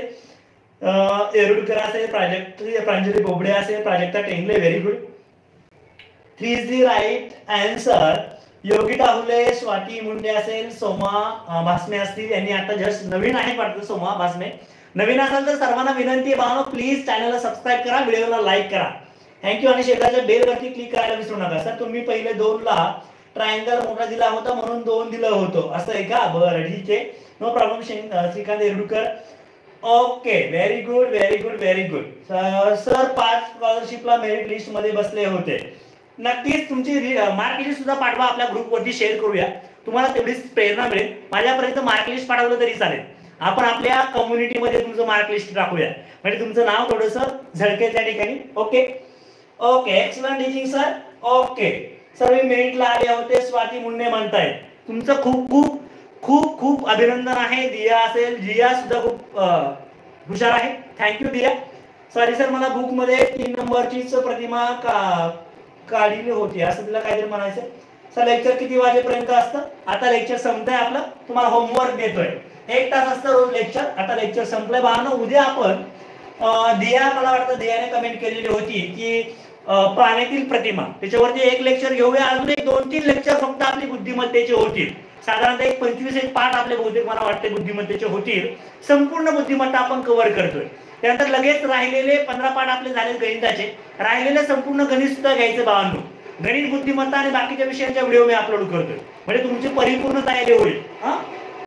एरुडकर असेल, प्राजक्ता प्रांजली बोबडे असेल, Prajakta Tengle. Very good. Three is the right answer. Yogita Hule, Swati Munde असेल, सोमा भासमे असतील. यांनी आता जस्ट नवीन आहे वाटतं सोमा भासमे. नवीन असेल तर सर्वांना विनंती आहे बाळांनो, प्लीज चॅनलला सबस्क्राईब करा, व्हिडिओला लाईक करा. थँक्यू. आणि शेजारच्या बेल वरती क्लिक करायला विसरू नका. सर तुम्ही पहिले दोन ला ट्रायंगल मोठा दिला होता म्हणून दोन दिलं होतं, असं आहे का? बरं ठीक आहे, no problem. Shrikant Erudkar. Okay. Very good, very good, very good. Sir पाच स्कॉलरशिपला मेरिट लिस्ट मध्ये बसले होते. नक्कीच तुमची मार्क लिस्ट सुद्धा पाठवा, आपल्या ग्रुपवरती शेअर करूया, तुम्हाला तेवढीच प्रेरणा मिळेल. माझ्यापर्यंत मार्क लिस्ट पाठवलं तरी चालेल, आपण आपल्या कम्युनिटीमध्ये तुमचं मार्क लिस्ट टाकूया, म्हणजे तुमचं नाव थोडंसं झळकेल त्या ठिकाणी. Okay okay. Excellent teaching sir. Okay. सर्व मेरिटला आले होते, स्वाती मुंडे म्हणतायत. तुमचं खूप खूप खूप खूप अभिनंदन आहे. दिया असेल, जिया सुद्धा खूप हुशार आहे. थँक्यू दिया. सॉरी सर, मला बुक मध्ये तीन नंबरचीच प्रतिमा का काढली होती असं तिला काहीतरी म्हणायचं. सर लेक्चर किती वाजेपर्यंत असतं? आता लेक्चर संपतंय आपलं, तुम्हाला होमवर्क देतोय. एक तास असतं रोज लेक्चर. आता लेक्चर संपलंय बाळांनो. उद्या आपण दिया, मला वाटतं दियाने कमेंट केलेली होती की पाण्यातील प्रतिमा, त्याच्यावरती एक लेक्चर घेऊया. अजून एक दोन तीन लेक्चर फक्त आपली बुद्धिमत्तेचे होतील. साधारणतः एक पंचवीस एक पाठ आपले बहुतेक मला वाटते बुद्धिमत्तेचे होतील. संपूर्ण बुद्धिमत्ता आपण कव्हर करतोय. त्यानंतर लगेच राहिलेले पंधरा पाठ आपले झाले गणिताचे. राहिलेले संपूर्ण गणित सुद्धा घ्यायचं बाळांनो. गणित, बुद्धिमत्ता आणि बाकीच्या विषयांच्या व्हिडिओ मी अपलोड करतोय, म्हणजे तुमची परिपूर्ण तयारी होईल. हा,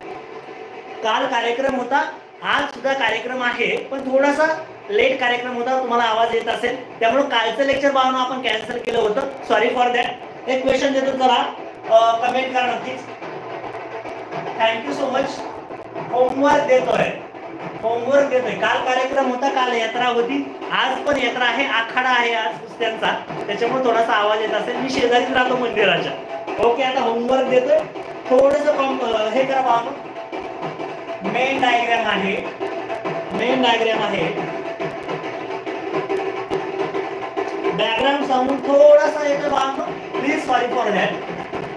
काल कार्यक्रम होता, आज सुद्धा कार्यक्रम आहे, पण थोडासा लेट कार्यक्रम होता, तुम्हाला आवाज येत असेल, त्यामुळे कालचं लेक्चर बाळांनो आपण कॅन्सल केलं होतं. Sorry for that. एक क्वेश्चन देतो, जरा कमेंट करा नक्कीच. Thank you so much. होमवर्क देतोय, होमवर्क देतोय. काल कार्यक्रम होता, काल यात्रा होती, आज पण यात्रा आहे, आखाडा आहे आज कुस्त्यांचा, त्याच्यामुळे थोडासा आवाज येत असेल. मी शेजारीच राहतो मंदिराच्या. ओके. आता होमवर्क देतोय, थोडंसं हे करा बाळांनो. मेन डायग्राम आहे, मेन डायग्राम आहे. डायग्राम सांगून थोडासा येतो बाळांनो, प्लीज सॉरी फॉर दॅट.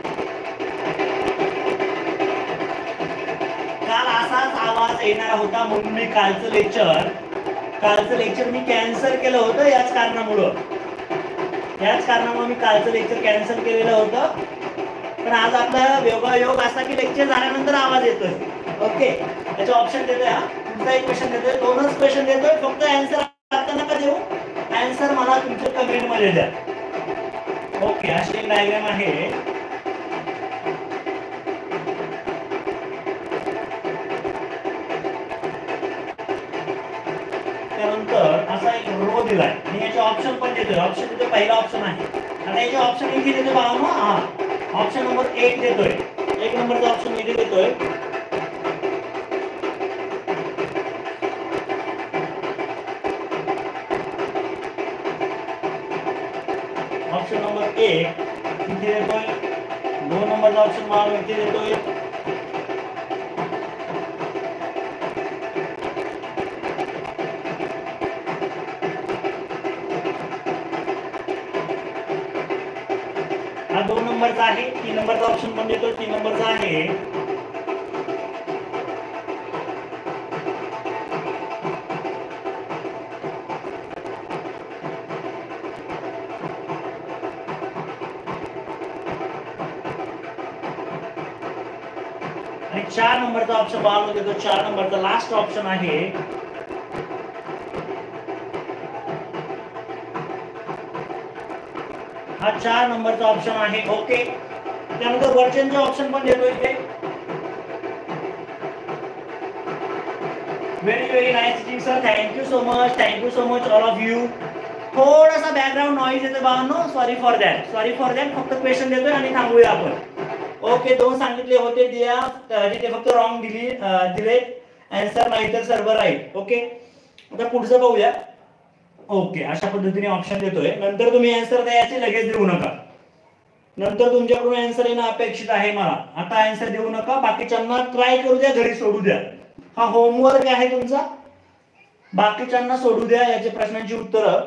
काल असाच आवाज येणार होता म्हणून मी कालचं लेक्चर कालचं लेक्चर मी कॅन्सल केलं होतं. याच कारणामुळं याच कारणामुळे मी कालचं लेक्चर कॅन्सल केलेलं होतं. पण आज आपला योगायोग असा की लेक्चर झाल्यानंतर आवाज येतोय. ओके. त्याचे ऑप्शन देतोय. हा, तुमचा एक क्वेश्चन देतोय, दोनच क्वेश्चन देतोय. फक्त आन्सर आता नका देऊ, आन्सर मला तुमच्या कमेंट मध्ये द्या. ओके. अशी एक डायग्राम आहे. त्यानंतर असा एक रो दिलाय आणि याचे ऑप्शन पण देतोय. ऑप्शन देतोय, पहिला ऑप्शन आहे. आता याचे ऑप्शन इथे देतोय बाळांनो. हा, ऑप्शन नंबर एक देतोय, एक नंबरचा ऑप्शन इथे देतोय. ऑप्शन नंबर एक इथे देतोय, दोन नंबरचा ऑप्शन मला इथे देतोय. हा दोन नंबरचा आहे. तीन नंबरचा ऑप्शन पण देतो, तीन नंबरचा आहे. आणि चार नंबरचा ऑप्शन बाळांनो देतो, चार नंबरचा लास्ट ऑप्शन आहे हा चार नंबरचा ऑप्शन आहे. ओके, त्यानंतर वर्जनचे ऑप्शन पण देतो इथे. Very very nice sir, thank you so much, thank you so much all of you. थोडासा बॅकग्राऊंड नॉईज येतो बाळांनो, sorry for that, sorry for that. फक्त क्वेश्चन देतोय आणि थांबूया आपण. ओके, दोन सांगितले होते द्या, जिथे फक्त रॉंग दिली दिले आन्सर, नाही तर सर्व राईट. ओके, आता पुढचं पाहूया. ओके, अशा पद्धतीने ऑप्शन देतोय. नंतर तुम्ही आन्सर द्यायचे लगेच देऊ नका, नंतर तुमच्याकडून आन्सर येणं अपेक्षित आहे मला. आता आन्सर देऊ नका, बाकीच्यांना ट्राय करू द्या, घरी सोडू द्या. हा होमवर्क आहे तुमचा, बाकीच्यांना सोडू द्या याचे प्रश्नांची उत्तरं.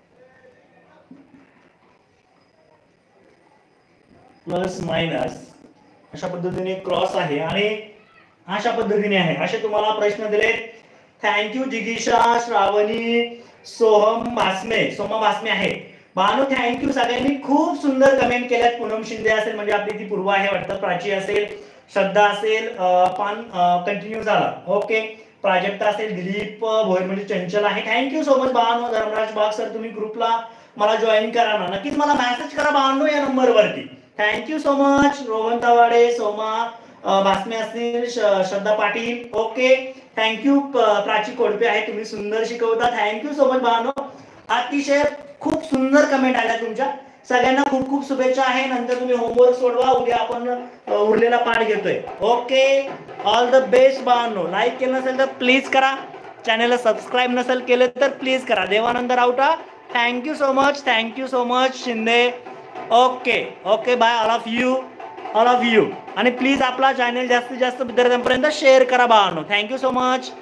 प्लस मायनस अशा पद्धतीने क्रॉस आहे आणि अशा पद्धतीने आहे. असे तुम्हाला प्रश्न दिले. थँक्यू जिगीषा, श्रावणी, सोहम भासमे, सोमा भासमे आहे. बानो थँक्यू सगळ्यांनी, खूप सुंदर कमेंट केल्यात. पूनम शिंदे असेल, म्हणजे आपली ती पूर्वा आहे वाटतं, प्राची असेल, श्रद्धा असेल, पान कंटिन्यू झाला. ओके, प्राजक्ता असेल, दिलीप भोयर म्हणजे चंचल आहे. थँक्यू सो मच बानो. धर्मराज बाग सर, तुम्ही ग्रुपला मला जॉईन करा ना, नक्कीच मला मेसेज करा बानो या नंबरवरती. Thank you so much. Rohan Tawade, Soma Bhasme असतील, श्रद्धा पाटील. Okay, thank you. प्राची कोडपे आहे, तुम्ही सुंदर शिकवता. थँक्यू सो मच बानो. अतिशय खूप सुंदर कमेंट आल्या तुमच्या, सगळ्यांना खूप खूप शुभेच्छा आहे. नंतर तुम्ही होमवर्क सोडवा, उद्या आपण उरलेला पाठ घेतोय. ओके, ऑल द बेस्ट बानो. लाईक केलं नसेल तर प्लीज करा, चॅनलला सबस्क्राईब नसेल केलं तर प्लीज करा. Devanand Rauta, thank you so much, thank you so much. Shinde, okay okay, bye all of you, all of you. आणि प्लीज आपला चॅनल जास्तीत जास्त विद्यार्थ्यांपर्यंत शेअर करा बाळांनो. Thank you so much.